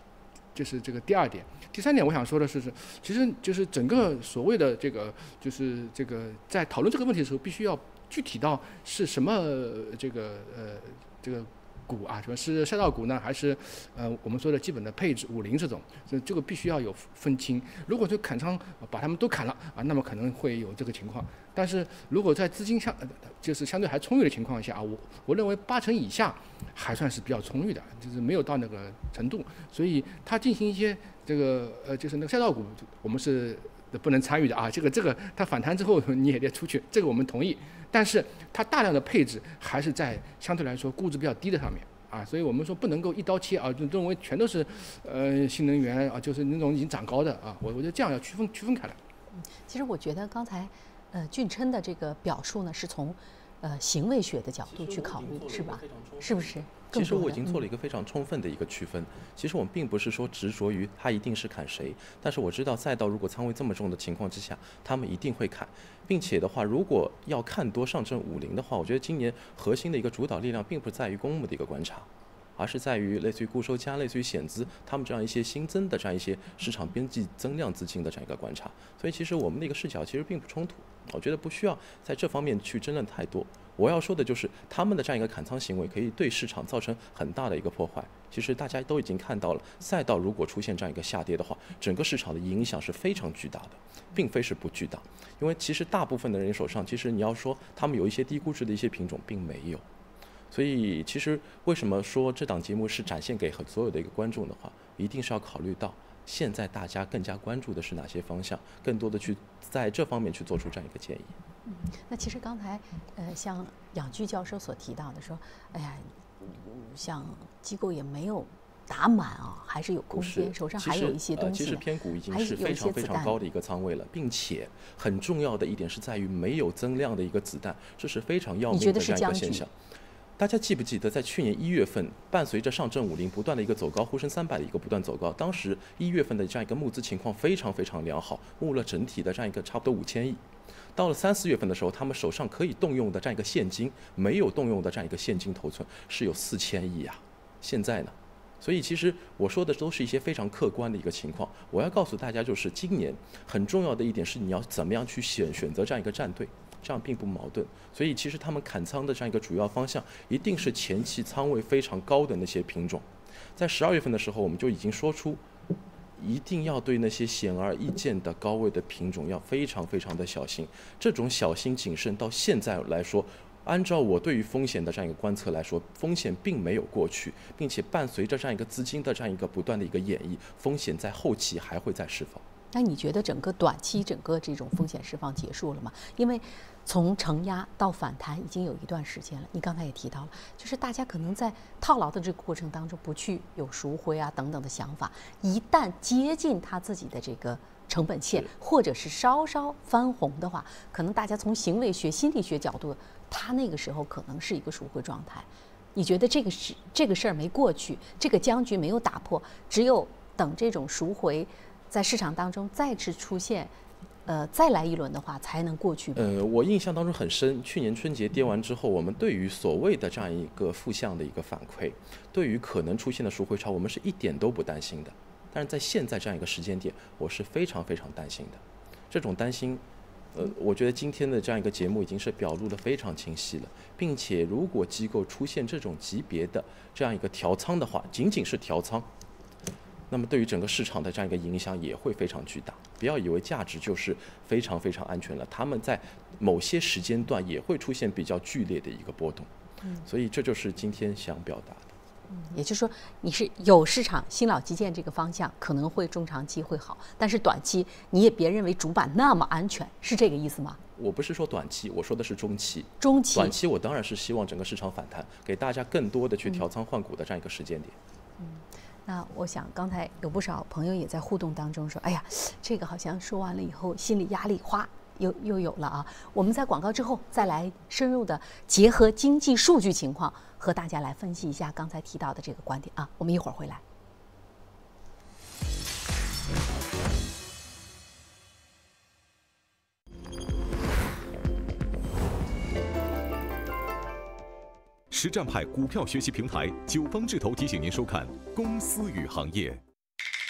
就是这个第二点。第三点，我想说的是，是其实就是整个所谓的这个，就是这个在讨论这个问题的时候，必须要具体到是什么这个呃这个。股啊，什么是赛道股呢？还是呃我们说的基本的配置五零这种？这个必须要有分清。如果就砍仓把他们都砍了啊，那么可能会有这个情况。但是如果在资金相就是相对还充裕的情况下啊，我我认为八成以下还算是比较充裕的，就是没有到那个程度。所以它进行一些这个呃就是那个赛道股，我们是不能参与的啊。这个这个它反弹之后你也得出去，这个我们同意。但是它大量的配置还是在相对来说估值比较低的上面啊，所以我们说不能够一刀切啊，就认为全都是呃新能源啊，就是那种已经涨高的啊，我我觉得这样要区分区分开来。 其实我觉得刚才呃俊琛的这个表述呢，是从呃行为学的角度去考虑，是吧？是不是？ 其实我已经做了一个非常充分的一个区分。其实我们并不是说执着于它一定是砍谁，但是我知道赛道如果仓位这么重的情况之下，他们一定会砍，并且的话，如果要看多上证五零的话，我觉得今年核心的一个主导力量并不在于公募的一个观察，而是在于类似于固收加、类似于险资他们这样一些新增的这样一些市场边际增量资金的这样一个观察。所以其实我们的一个视角其实并不冲突，我觉得不需要在这方面去争论太多。我要说的就是他们的这样一个砍仓行为可以对市场造成很大的一个破坏。其实大家都已经看到了，赛道如果出现这样一个下跌的话，整个市场的影响是非常巨大的，并非是不巨大。因为其实大部分的人手上，其实你要说他们有一些低估值的一些品种，并没有。所以其实为什么说这档节目是展现给所有的一个观众的话，一定是要考虑到现在大家更加关注的是哪些方向，更多的去在这方面去做出这样一个建议。 嗯，那其实刚才呃，像养居教授所提到的说，哎呀，像机构也没有打满啊，还是有空间，手上还有一些东西、 呃。其实偏股已经是非常非常高的一个仓位了，并且很重要的一点是在于没有增量的一个子弹，这是非常要命的这样一个现象。大家记不记得，在去年一月份，伴随着上证五零不断的一个走高，沪深三百的一个不断走高，当时一月份的这样一个募资情况非常非常良好，募了整体的这样一个差不多五千亿。到了三四月份的时候，他们手上可以动用的这样一个现金，没有动用的这样一个现金头寸是有四千亿啊。现在呢？所以其实我说的都是一些非常客观的一个情况。我要告诉大家，就是今年很重要的一点是你要怎么样去选选择这样一个战队。这样并不矛盾，所以其实他们砍仓的这样一个主要方向，一定是前期仓位非常高的那些品种。在十二月份的时候，我们就已经说出，一定要对那些显而易见的高位的品种要非常非常的小心。这种小心谨慎到现在来说，按照我对于风险的这样一个观测来说，风险并没有过去，并且伴随着这样一个资金的这样一个不断的一个演绎，风险在后期还会再释放。 那你觉得整个短期整个这种风险释放结束了吗？因为从承压到反弹已经有一段时间了。你刚才也提到了，就是大家可能在套牢的这个过程当中不去有赎回啊等等的想法，一旦接近他自己的这个成本线，或者是稍稍翻红的话，可能大家从行为学、心理学角度，他那个时候可能是一个赎回状态。你觉得这个是这个事儿没过去，这个僵局没有打破，只有等这种赎回在市场当中再次出现，呃，再来一轮的话，才能过去。 呃，我印象当中很深，去年春节跌完之后，我们对于所谓的这样一个负向的一个反馈，对于可能出现的赎回潮，我们是一点都不担心的。但是在现在这样一个时间点，我是非常非常担心的。这种担心，呃，我觉得今天的这样一个节目已经是表露得非常清晰了，并且如果机构出现这种级别的这样一个调仓的话，仅仅是调仓，那么对于整个市场的这样一个影响也会非常巨大。不要以为价值就是非常非常安全了，他们在某些时间段也会出现比较剧烈的一个波动。嗯，所以这就是今天想表达的。 嗯，也就是说，你是有市场新老基建这个方向可能会中长期会好，但是短期你也别认为主板那么安全，是这个意思吗？ 我不是说短期，我说的是中期。 中期。 短期我当然是希望整个市场反弹，给大家更多的去调仓换股的这样一个时间点。 嗯。那我想，刚才有不少朋友也在互动当中说：“哎呀，这个好像说完了以后，心理压力哗又又有了啊！”我们在广告之后再来深入的结合经济数据情况，和大家来分析一下刚才提到的这个观点啊。我们一会儿回来。 实战派股票学习平台九方智投提醒您收看《公司与行业》。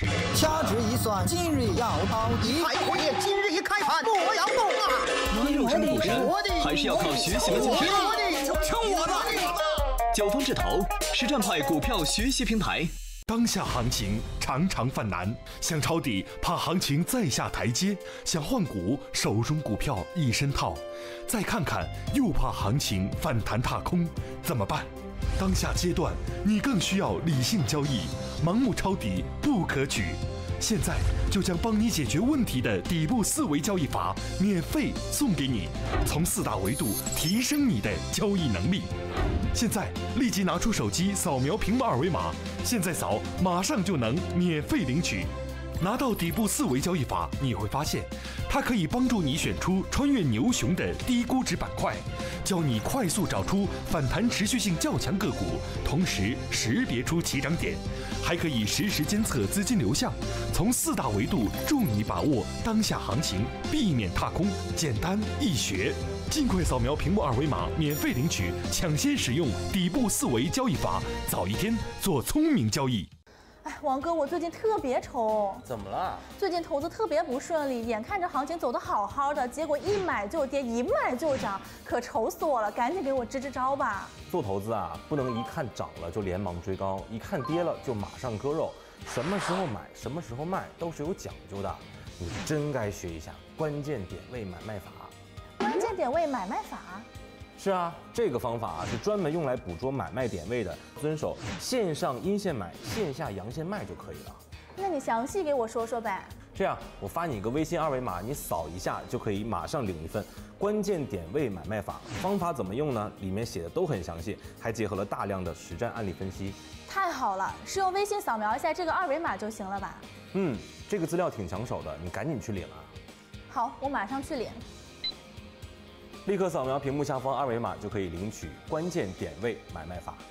掐指一算，今日要到底。 海阔业今日一开盘，我要动啊！ 能肉身虎身，还是要靠学习和谨慎。 听我的！ 九方智投，实战派股票学习平台。 当下行情常常犯难，想抄底怕行情再下台阶，想换股手中股票一身套，再看看又怕行情反弹踏空，怎么办？当下阶段你更需要理性交易，盲目抄底不可取。现在就将帮你解决问题的底部思维交易法免费送给你，从四大维度提升你的交易能力。现在立即拿出手机扫描屏幕二维码，现在扫马上就能免费领取。拿到底部思维交易法，你会发现它可以帮助你选出穿越牛熊的低估值板块，教你快速找出反弹持续性较强个股，同时识别出起涨点，还可以实时监测资金流向，从四大维度助你把握当下行情，避免踏空，简单易学。尽快扫描屏幕二维码，免费领取，抢先使用底部思维交易法，早一天做聪明交易。 哎，王哥，我最近特别愁。 怎么了？ 最近投资特别不顺利，眼看着行情走得好好的，结果一买就跌，一卖就涨，可愁死我了！赶紧给我支支招吧。 做投资啊，不能一看涨了就连忙追高，一看跌了就马上割肉。什么时候买，什么时候卖都是有讲究的。你真该学一下关键点位买卖法。 关键点位买卖法。 是啊，这个方法啊是专门用来捕捉买卖点位的，遵守线上阴线买，线下阳线卖就可以了。 那你详细给我说说呗。 这样，我发你一个微信二维码，你扫一下就可以马上领一份关键点位买卖法。方法怎么用呢？里面写的都很详细，还结合了大量的实战案例分析。 太好了，是用微信扫描一下这个二维码就行了吧？ 嗯，这个资料挺抢手的，你赶紧去领啊。 好，我马上去领。 立刻扫描屏幕下方二维码就可以领取关键点位买卖法。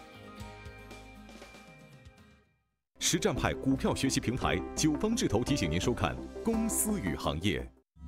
实战派股票学习平台九方智投提醒您收看《公司与行业》。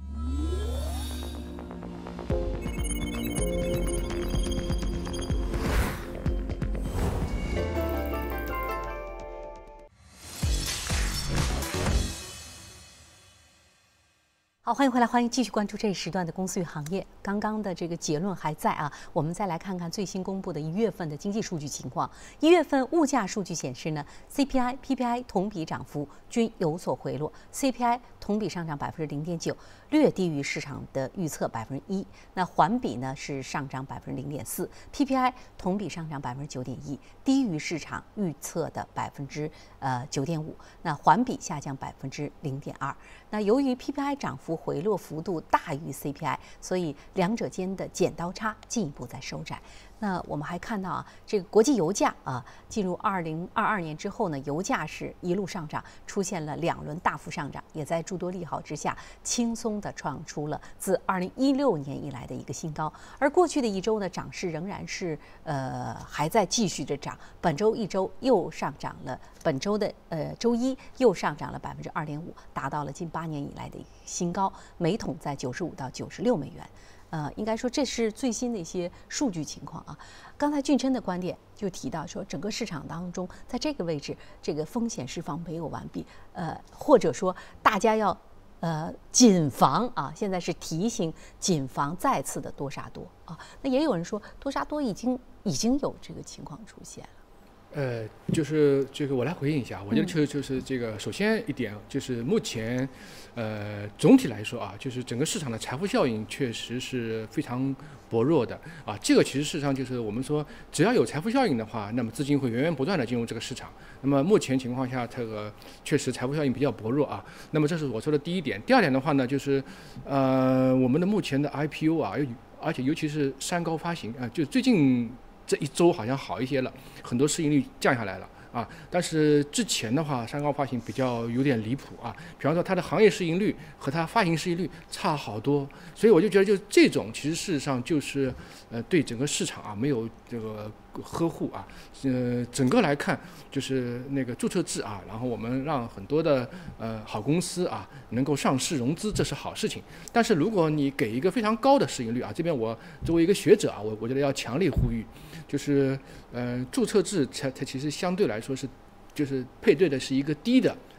好，欢迎回来，欢迎继续关注这一时段的公司与行业。刚刚的这个结论还在啊，我们再来看看最新公布的一月份的经济数据情况。一月份物价数据显示呢 ，C P I、P P I 同比涨幅均有所回落 ，C P I 同比上涨百分之零点九，略低于市场的预测百分之一。那环比呢是上涨百分之零点四 ，P P I 同比上涨百分之九点一，低于市场预测的百分之呃九点五。那环比下降百分之零点二。那由于 P P I 涨幅回落幅度大于 C P I， 所以两者间的剪刀差进一步在收窄。那我们还看到啊，这个国际油价啊，进入二零二二年之后呢，油价是一路上涨，出现了两轮大幅上涨，也在诸多利好之下，轻松的创出了自二零一六年以来的一个新高。而过去的一周呢，涨势仍然是呃还在继续着涨，本周一周又上涨了，本周的呃周一又上涨了百分之二点五，达到了近八年以来的新高，每桶在九十五到九十六美元。呃，应该说这是最新的一些数据情况啊。刚才俊琛的观点就提到说，整个市场当中，在这个位置，这个风险释放没有完毕，呃，或者说大家要呃谨防啊。现在是提醒谨防再次的多杀多啊。那也有人说，多杀多已经已经有这个情况出现了。 呃，就是这个我来回应一下，我觉得就就是这个，首先一点就是目前，呃，总体来说啊，就是整个市场的财富效应确实是非常薄弱的啊。这个其实事实上就是我们说，只要有财富效应的话，那么资金会源源不断的进入这个市场。那么目前情况下，这个确实财富效应比较薄弱啊。那么这是我说的第一点。第二点的话呢，就是呃，我们的目前的 I P O 啊，而且尤其是三高发行啊，就最近这一周好像好一些了，很多市盈率降下来了啊。但是之前的话，三高发行比较有点离谱啊。比方说它的行业市盈率和它发行市盈率差好多，所以我就觉得就这种其实事实上就是呃对整个市场啊没有这个呵护啊。呃，整个来看就是那个注册制啊，然后我们让很多的呃好公司啊能够上市融资，这是好事情。但是如果你给一个非常高的市盈率啊，这边我作为一个学者啊，我我觉得要强烈呼吁，就是呃注册制它它其实相对来说是就是配对的是一个低的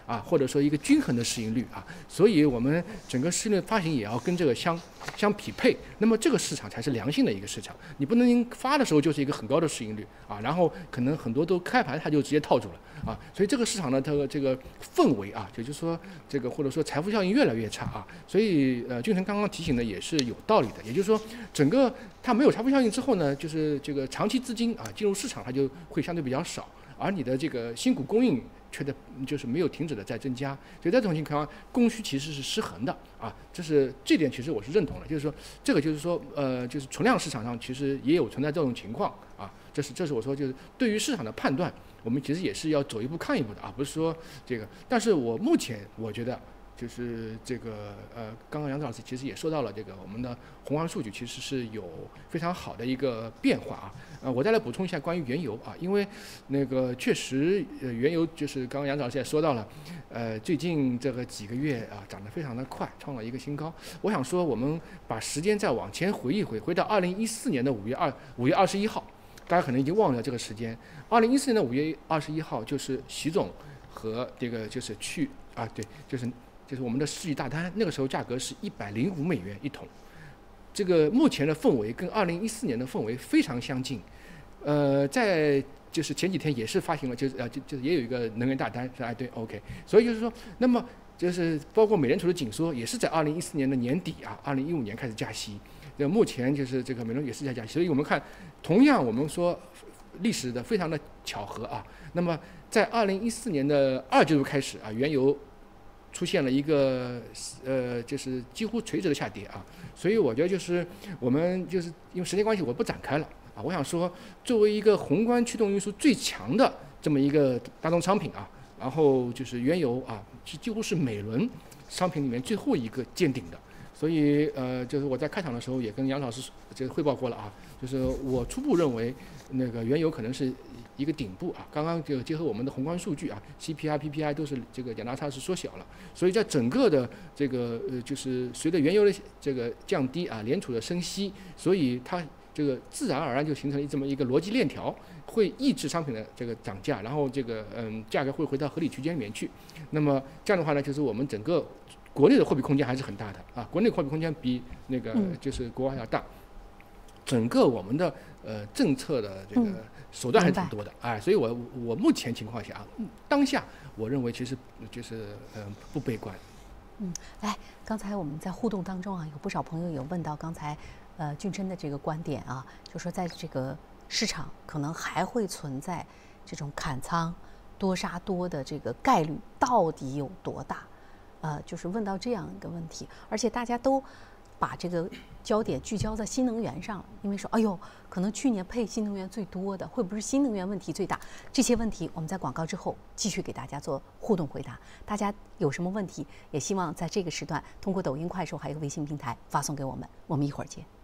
啊，或者说一个均衡的市盈率啊，所以我们整个市盈率发行也要跟这个相相匹配，那么这个市场才是良性的一个市场。你不能发的时候就是一个很高的市盈率啊，然后可能很多都开盘它就直接套住了啊，所以这个市场呢，它的这个氛围啊，也就是说这个或者说财富效应越来越差啊，所以呃，俊成刚刚提醒的也是有道理的，也就是说整个它没有财富效应之后呢，就是这个长期资金啊进入市场它就会相对比较少，而你的这个新股供应却的就是没有停止的在增加，所以在这种情况下，供需其实是失衡的啊，这是这点其实我是认同的，就是说这个就是说呃就是存量市场上其实也有存在这种情况啊，这是这是我说就是对于市场的判断，我们其实也是要走一步看一步的啊，不是说这个，但是我目前我觉得。就是这个呃，刚刚杨子老师其实也说到了，这个我们的宏观数据其实是有非常好的一个变化啊。呃，我再来补充一下关于原油啊，因为那个确实呃原油就是刚刚杨子老师也说到了，呃，最近这个几个月啊涨得非常的快，创了一个新高。我想说，我们把时间再往前回一回，回到二零一四年的五月二五月二十一号，大家可能已经忘了这个时间。二零一四年的五月二十一号，就是习总和这个就是去啊，对，就是。就是我们的世纪大单，那个时候价格是一百零五美元一桶，这个目前的氛围跟二零一四年的氛围非常相近。呃，在就是前几天也是发行了，就是呃就就是也有一个能源大单，是哎对 OK， 所以就是说，那么就是包括美联储的紧缩也是在二零一四年的年底啊，二零一五年开始加息，那目前就是这个美联储也是在加息，所以我们看，同样我们说历史的非常的巧合啊，那么在二零一四年的二季度开始啊，原油出现了一个呃，就是几乎垂直的下跌啊，所以我觉得就是我们就是因为时间关系，我不展开了啊。我想说，作为一个宏观驱动因素最强的这么一个大宗商品啊，然后就是原油啊，几乎是每轮商品里面最后一个见顶的。所以呃，就是我在开场的时候也跟杨老师这个汇报过了啊，就是我初步认为那个原油可能是一个顶部啊。刚刚就结合我们的宏观数据啊 ，C P I、P P I 都是这个两大差是缩小了，所以在整个的这个呃，就是随着原油的这个降低啊，联储的升息，所以它这个自然而然就形成了这么一个逻辑链条，会抑制商品的这个涨价，然后这个嗯价格会回到合理区间里面去。那么这样的话呢，就是我们整个国内的货币空间还是很大的啊，国内货币空间比那个就是国外要大，整个我们的呃政策的这个手段还是挺多的，哎，所以我我目前情况下啊，当下我认为其实就是呃不悲观。 嗯，来，刚才我们在互动当中啊，有不少朋友有问到刚才呃俊琛的这个观点啊，就说在这个市场可能还会存在这种砍仓多杀多的这个概率到底有多大？呃，就是问到这样一个问题，而且大家都把这个焦点聚焦在新能源上了，因为说，哎呦，可能去年配新能源最多的，会不会是新能源问题最大？这些问题我们在广告之后继续给大家做互动回答。大家有什么问题，也希望在这个时段通过抖音、快手还有微信平台发送给我们，我们一会儿见。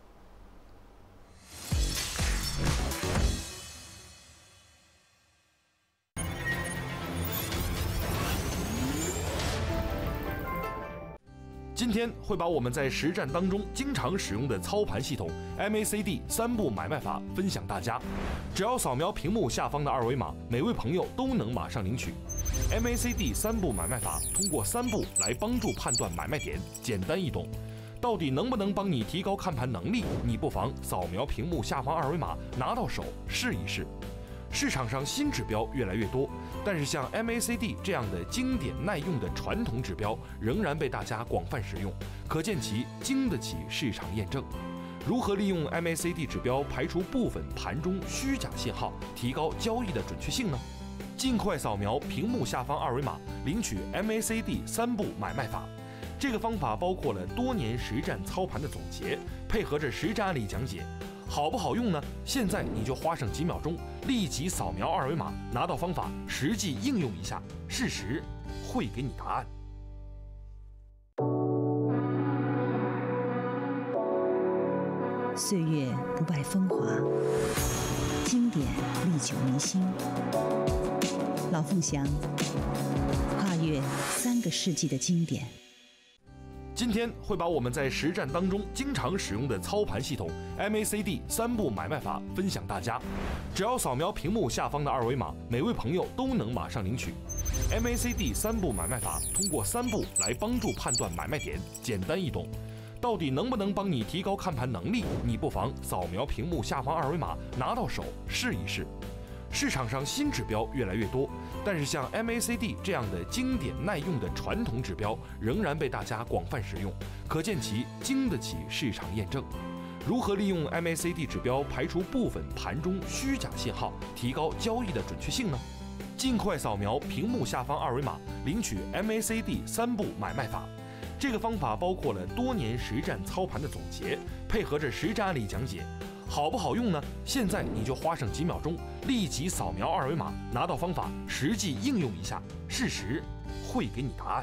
今天会把我们在实战当中经常使用的操盘系统 M A C D 三步买卖法分享大家，只要扫描屏幕下方的二维码，每位朋友都能马上领取。M A C D 三步买卖法通过三步来帮助判断买卖点，简单易懂。到底能不能帮你提高看盘能力？你不妨扫描屏幕下方二维码，拿到手试一试。市场上新指标越来越多，但是像 M A C D 这样的经典耐用的传统指标仍然被大家广泛使用，可见其经得起市场验证。如何利用 M A C D 指标排除部分盘中虚假信号，提高交易的准确性呢？尽快扫描屏幕下方二维码，领取 M A C D 三步买卖法。这个方法包括了多年实战操盘的总结，配合着实战案例讲解。好不好用呢？现在你就花上几秒钟，立即扫描二维码，拿到方法，实际应用一下，事实会给你答案。 岁月不败风华，经典历久弥新。老凤祥，跨越三个世纪的经典。 今天会把我们在实战当中经常使用的操盘系统 M A C D 三步买卖法分享大家，只要扫描屏幕下方的二维码，每位朋友都能马上领取。 M A C D 三步买卖法通过三步来帮助判断买卖点，简单易懂。到底能不能帮你提高看盘能力？你不妨扫描屏幕下方二维码，拿到手试一试。市场上新指标越来越多，但是像 M A C D 这样的经典耐用的传统指标仍然被大家广泛使用，可见其经得起市场验证。如何利用 M A C D 指标排除部分盘中虚假信号，提高交易的准确性呢？尽快扫描屏幕下方二维码，领取 M A C D 三步买卖法。这个方法包括了多年实战操盘的总结，配合着实战案例讲解。好不好用呢？现在你就花上几秒钟，立即扫描二维码，拿到方法，实际应用一下，事实会给你答案。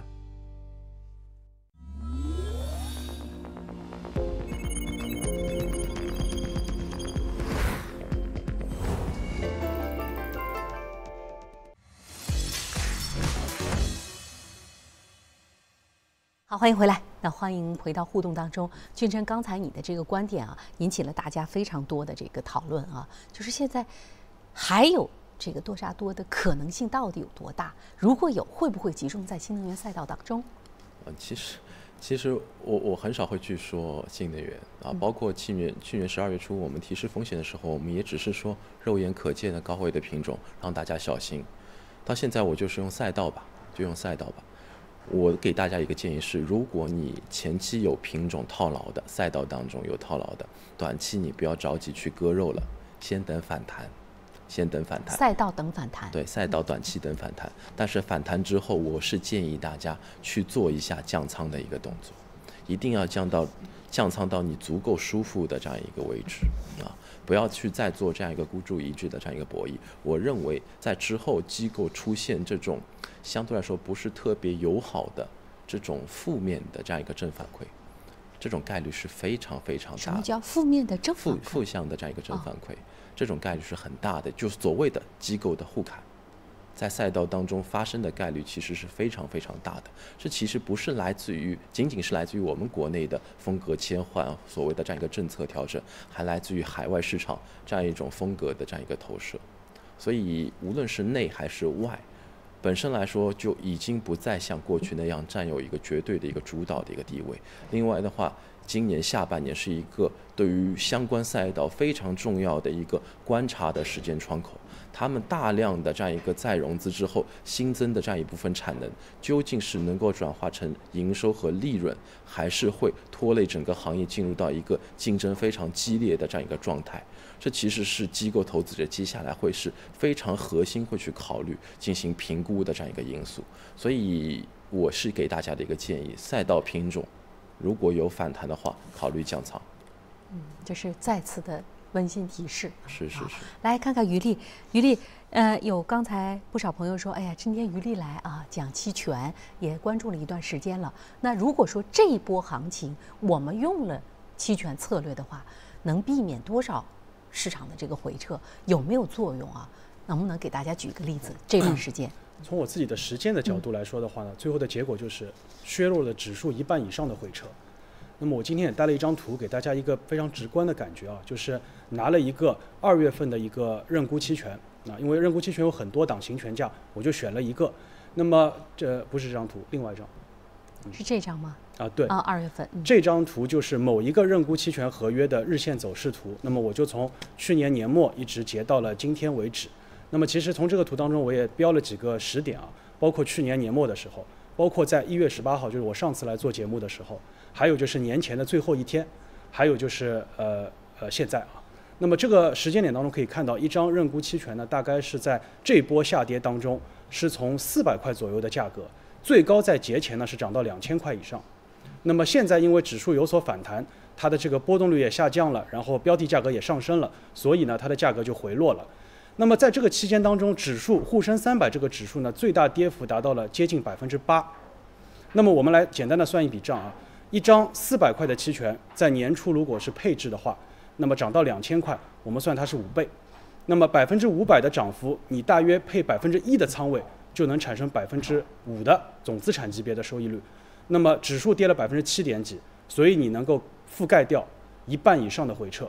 好，欢迎回来。那欢迎回到互动当中。俊琛，刚才你的这个观点啊，引起了大家非常多的这个讨论啊，就是现在还有这个多杀多的可能性到底有多大？如果有，会不会集中在新能源赛道当中？ 嗯，其实其实我我很少会去说新能源啊，包括去年去年十二月初我们提示风险的时候，我们也只是说肉眼可见的高位的品种，让大家小心。到现在我就是用赛道吧，就用赛道吧。我给大家一个建议是，如果你前期有品种套牢的，赛道当中有套牢的，短期你不要着急去割肉了，先等反弹，先等反弹。 赛道等反弹。 对，赛道短期等反弹，但是反弹之后，我是建议大家去做一下降仓的一个动作，一定要降到降仓到你足够舒服的这样一个位置啊，不要去再做这样一个孤注一掷的这样一个博弈。我认为在之后机构出现这种相对来说不是特别友好的这种负面的这样一个正反馈，这种概率是非常非常大的。 什么叫负面的正反馈？ 负负向的这样一个正反馈，哦，这种概率是很大的，就是所谓的机构的互砍，在赛道当中发生的概率其实是非常非常大的。这其实不是来自于仅仅是来自于我们国内的风格切换，所谓的这样一个政策调整，还来自于海外市场这样一种风格的这样一个投射。所以无论是内还是外，本身来说就已经不再像过去那样占有一个绝对的一个主导的一个地位。另外的话，今年下半年是一个对于相关赛道非常重要的一个观察的时间窗口，他们大量的这样一个再融资之后新增的这样一部分产能，究竟是能够转化成营收和利润，还是会拖累整个行业进入到一个竞争非常激烈的这样一个状态？这其实是机构投资者接下来会是非常核心会去考虑进行评估的这样一个因素。所以我是给大家的一个建议，赛道品种如果有反弹的话，考虑降仓。 嗯，这是再次的温馨提示。 是是是。 来看看于丽，于丽，呃，有刚才不少朋友说，哎呀，今天于丽来啊讲期权，也关注了一段时间了。那如果说这一波行情我们用了期权策略的话，能避免多少市场的这个回撤？有没有作用啊？能不能给大家举个例子？这段时间。 从我自己的实践的角度来说的话呢，最后的结果就是削弱了指数一半以上的回撤。那么我今天也带了一张图给大家一个非常直观的感觉啊，就是拿了一个二月份的一个认沽期权啊，因为认沽期权有很多档行权价，我就选了一个。那么这不是这张图，另外一张， 嗯、是这张吗？ 啊，对啊，二月份、嗯、 这张图就是某一个认沽期权合约的日线走势图。那么我就从去年年末一直截到了今天为止。那么其实从这个图当中，我也标了几个时点啊，包括去年年末的时候，包括在一月十八号，就是我上次来做节目的时候，还有就是年前的最后一天，还有就是呃呃现在啊。那么这个时间点当中可以看到，一张认沽期权呢，大概是在这波下跌当中，是从四百块左右的价格，最高在节前呢是涨到两千块以上。那么现在因为指数有所反弹，它的这个波动率也下降了，然后标的价格也上升了，所以呢它的价格就回落了。那么在这个期间当中，指数沪深三百这个指数呢，最大跌幅达到了接近百分之八。那么我们来简单的算一笔账啊，一张四百块的期权，在年初如果是配置的话，那么涨到两千块，我们算它是五倍。那么百分之五百的涨幅，你大约配百分之一的仓位，就能产生百分之五的总资产级别的收益率。那么指数跌了百分之七点几，所以你能够覆盖掉一半以上的回撤。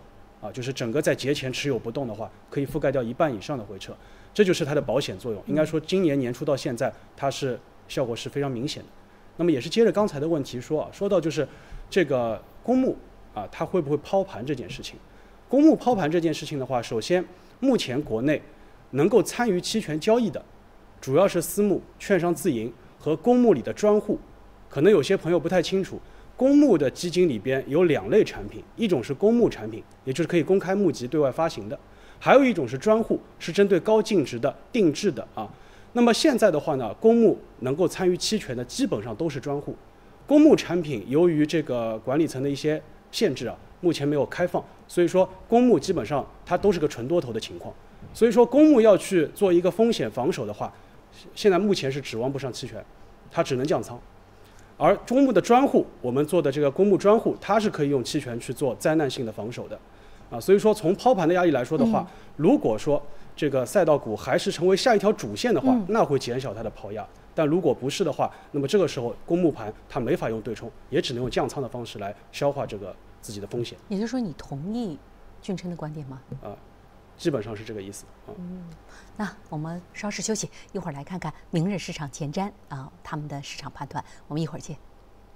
啊，就是整个在节前持有不动的话，可以覆盖掉一半以上的回撤，这就是它的保险作用。应该说，今年年初到现在，它是效果是非常明显的。那么也是接着刚才的问题说啊，说到就是这个公募啊，它会不会抛盘这件事情？公募抛盘这件事情的话，首先目前国内能够参与期权交易的，主要是私募、券商自营和公募里的专户。可能有些朋友不太清楚，公募的基金里边有两类产品，一种是公募产品，也就是可以公开募集对外发行的，还有一种是专户，是针对高净值的定制的啊。那么现在的话呢，公募能够参与期权的基本上都是专户，公募产品由于这个管理层的一些限制啊，目前没有开放，所以说公募基本上它都是个纯多头的情况。所以说公募要去做一个风险防守的话，现在目前是指望不上期权，它只能降仓。而公募的专户，我们做的这个公募专户，它是可以用期权去做灾难性的防守的，啊，所以说从抛盘的压力来说的话，嗯、如果说这个赛道股还是成为下一条主线的话，嗯、那会减小它的抛压。但如果不是的话，那么这个时候公募盘它没法用对冲，也只能用降仓的方式来消化这个自己的风险。 也就是说，你同意俊琛的观点吗？ 啊。基本上是这个意思啊。 嗯，那我们稍事休息，一会儿来看看明日市场前瞻啊，他们的市场判断。我们一会儿见。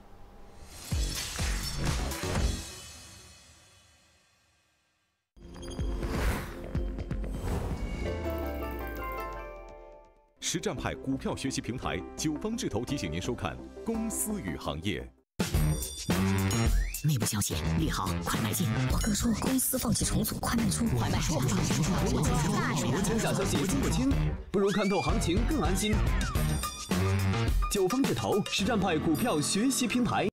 实战派股票学习平台九方智投提醒您收看《公司与行业》。 内部消息，利好，快买进！我哥说公司放弃重组，快卖出，快卖出！ 无情小消息听不清，不如看透行情更安心。九方智投实战派股票学习平台。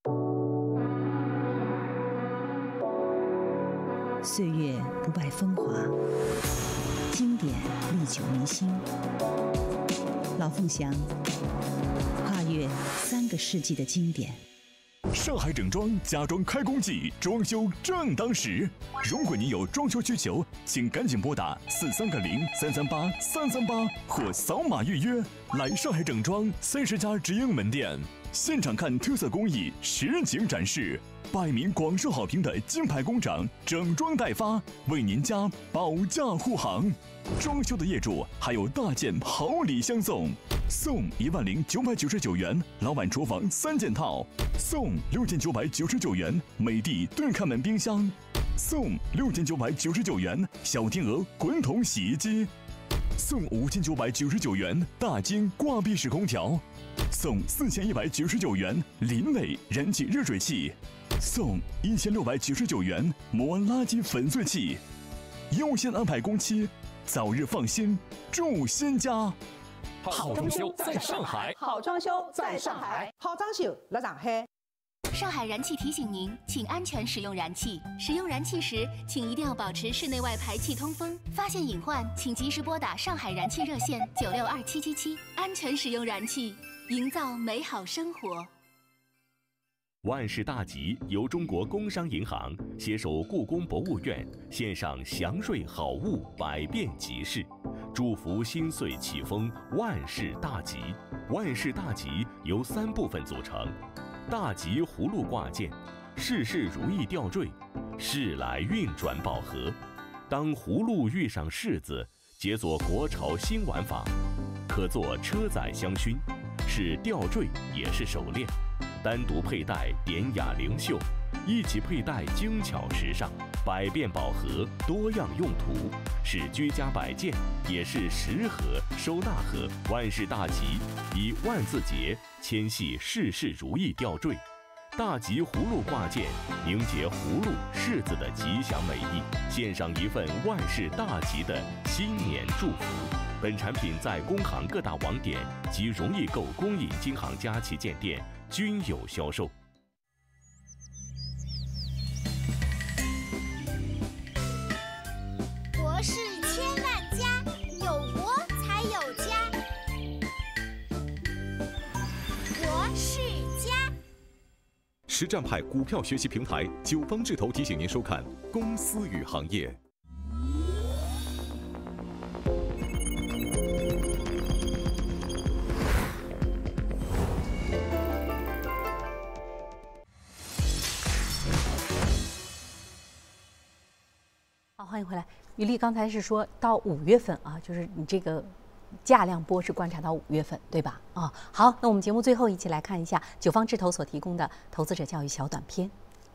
岁月不败风华，经典历久弥新。老凤祥，跨越三个世纪的经典。 上海整装家装开工季，装修正当时。如果您有装修需求，请赶紧拨打四三个零三三八三三八或扫码预约。来上海整装三十家直营门店，现场看特色工艺，实景展示，百名广受好评的金牌工长整装待发，为您家保驾护航。装修的业主还有大件好礼相送，送一万零九百九十九元老板厨房三件套，送六千九百九十九元美的对看门冰箱，送六千九百九十九元小天鹅滚筒洗衣机，送五千九百九十九元大金挂壁式空调，送四千一百九十九元林伟燃气热水器，送一千六百九十九元磨垃圾粉碎器，优先安排工期，早日放心住新家。 好装修在上海， 好装修在上海，好装修来上海。 上海燃气提醒您，请安全使用燃气。使用燃气时，请一定要保持室内外排气通风。发现隐患，请及时拨打上海燃气热线九六二七七七。安全使用燃气，营造美好生活。 万事大吉由中国工商银行携手故宫博物院献上祥瑞好物百变吉事，祝福新岁起风，万事大吉。万事大吉由三部分组成：大吉葫芦挂件，事事如意吊坠，事来运转宝盒。当葫芦遇上柿子，解锁国潮新玩法，可做车载香薰，是吊坠也是手链。单独佩戴典雅灵秀，一起佩戴精巧时尚。百变宝盒多样用途，是居家摆件，也是食盒、收纳盒。万事大吉，以万字节牵系事事如意吊坠，大吉葫芦挂件凝结葫芦、柿子的吉祥美意，献上一份万事大吉的新年祝福。本产品在工行各大网点及容易购工银金行家旗舰店均有销售。 国是千万家，有国才有家。国是家。 实战派股票学习平台九方智投提醒您收看《公司与行业》。 欢迎回来。于丽刚才是说到五月份啊，就是你这个价量波是观察到五月份，对吧？啊，好，那我们节目最后一起来看一下九方智投所提供的投资者教育小短片。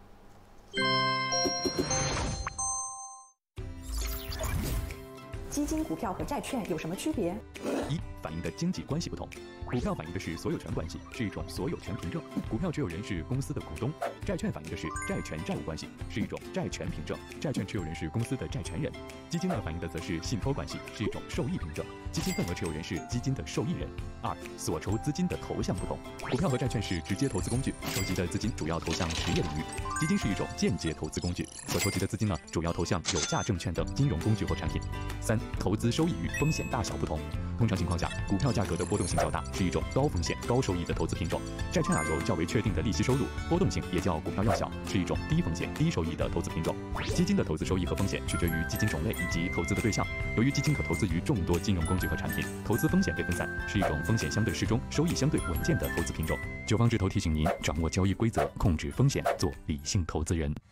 基金、股票和债券有什么区别？ 一、反映的经济关系不同。股票反映的是所有权关系，是一种所有权凭证，股票持有人是公司的股东；债券反映的是债权债务关系，是一种债权凭证，债券持有人是公司的债权人。基金呢反映的则是信托关系，是一种受益凭证，基金份额持有人是基金的受益人。二、所筹资金的投向不同，股票和债券是直接投资工具，筹集的资金主要投向实业领域；基金是一种间接投资工具，所筹集的资金呢主要投向有价证券等金融工具或产品。三、投资收益与风险大小不同，通常情况下，股票价格的波动性较大，是一种高风险高收益的投资品种；债券啊有较为确定的利息收入，波动性也较股票要小，是一种低风险低收益的投资品种。基金的投资收益和风险取决于基金种类以及投资的对象，由于基金可投资于众多金融工具和产品，投资风险被分散，是一种风险相对适中、收益相对稳健的投资品种。九方智投提醒您，掌握交易规则，控制风险，做理性投资人。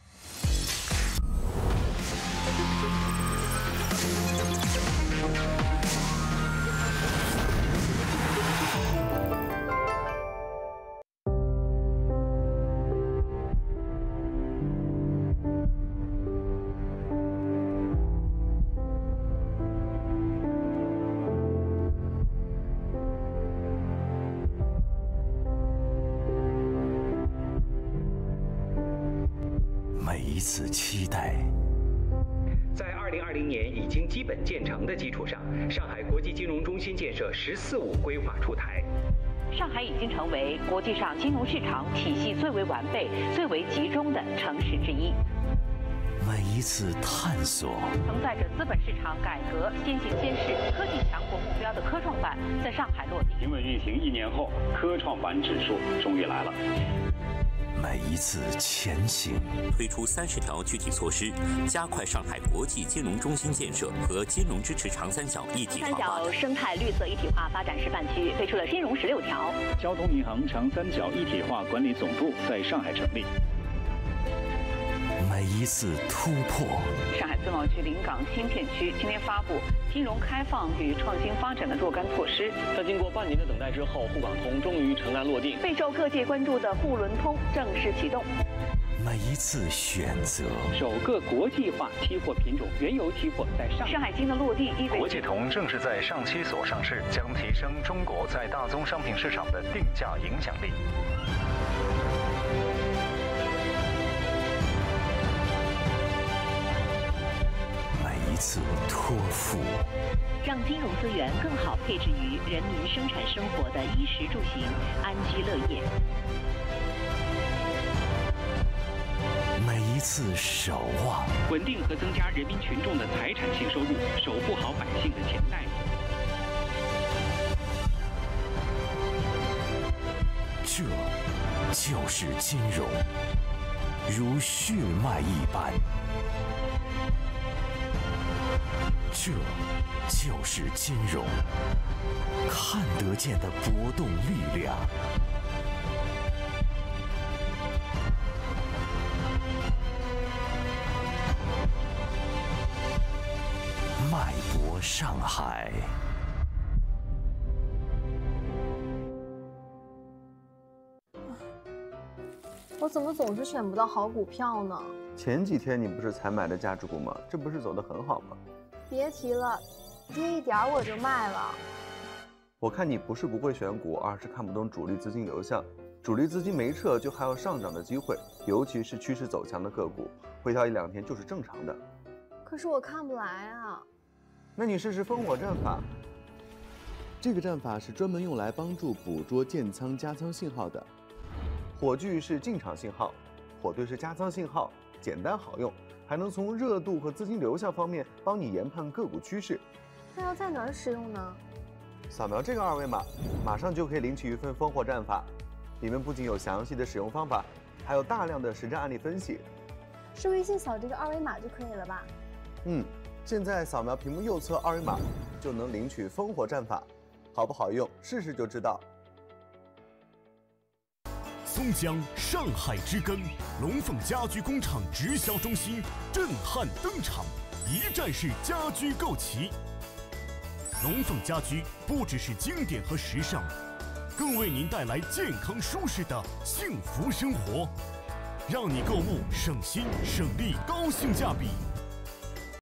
每一次期待， 在二零二零年已经基本建成的基础上，上海国际金融中心建设“十四五”规划出台。 上海已经成为国际上金融市场体系最为完备、最为集中的城市之一。 每一次探索， 承载着资本市场改革先行先试、科技强国目标的科创板在上海落地。 平稳运行一年后，科创板指数终于来了。 每一次前行， 推出三十条具体措施，加快上海国际金融中心建设和金融支持长三角一体化三角生态绿色一体化发展示范区推出了金融十六条。 交通银行长三角一体化管理总部在上海成立。 每一次突破， 上海自贸区临港新片区今天发布金融开放与创新发展的若干措施。 在经过半年的等待之后，沪港通终于尘埃落定。 备受各界关注的沪伦通正式启动。 每一次选择， 首个国际化期货品种原油期货在上上海金的落地，意味国际通正式在上期所上市，将提升中国在大宗商品市场的定价影响力。 每一次托付， 让金融资源更好配置于人民生产生活的衣食住行、安居乐业。 每一次守望， 稳定和增加人民群众的财产性收入，守护好百姓的钱袋。 这就是金融，如血脉一般。这就是金融，看得见的波动力量。脉搏上海。 我怎么总是选不到好股票呢？ 前几天你不是才买的价值股吗？这不是走得很好吗？ 别提了，跌一点我就卖了。 我看你不是不会选股，而是看不懂主力资金流向。主力资金没撤，就还有上涨的机会，尤其是趋势走强的个股，回调一两天就是正常的。 可是我看不来啊。 那你试试烽火战法。这个战法是专门用来帮助捕捉建仓加仓信号的。火炬是进场信号，火堆是加仓信号，简单好用。还能从热度和资金流向方面帮你研判个股趋势。 那要在哪儿使用呢？ 扫描这个二维码，马上就可以领取一份烽火战法。里面不仅有详细的使用方法，还有大量的实战案例分析。 是微信扫这个二维码就可以了吧？ 嗯，现在扫描屏幕右侧二维码就能领取烽火战法，好不好用？试试就知道。 松江上海之根龙凤家居工厂直销中心震撼登场， 一站式家居购齐。龙凤家居不只是经典和时尚，更为您带来健康舒适的幸福生活，让你购物省心省力高性价比。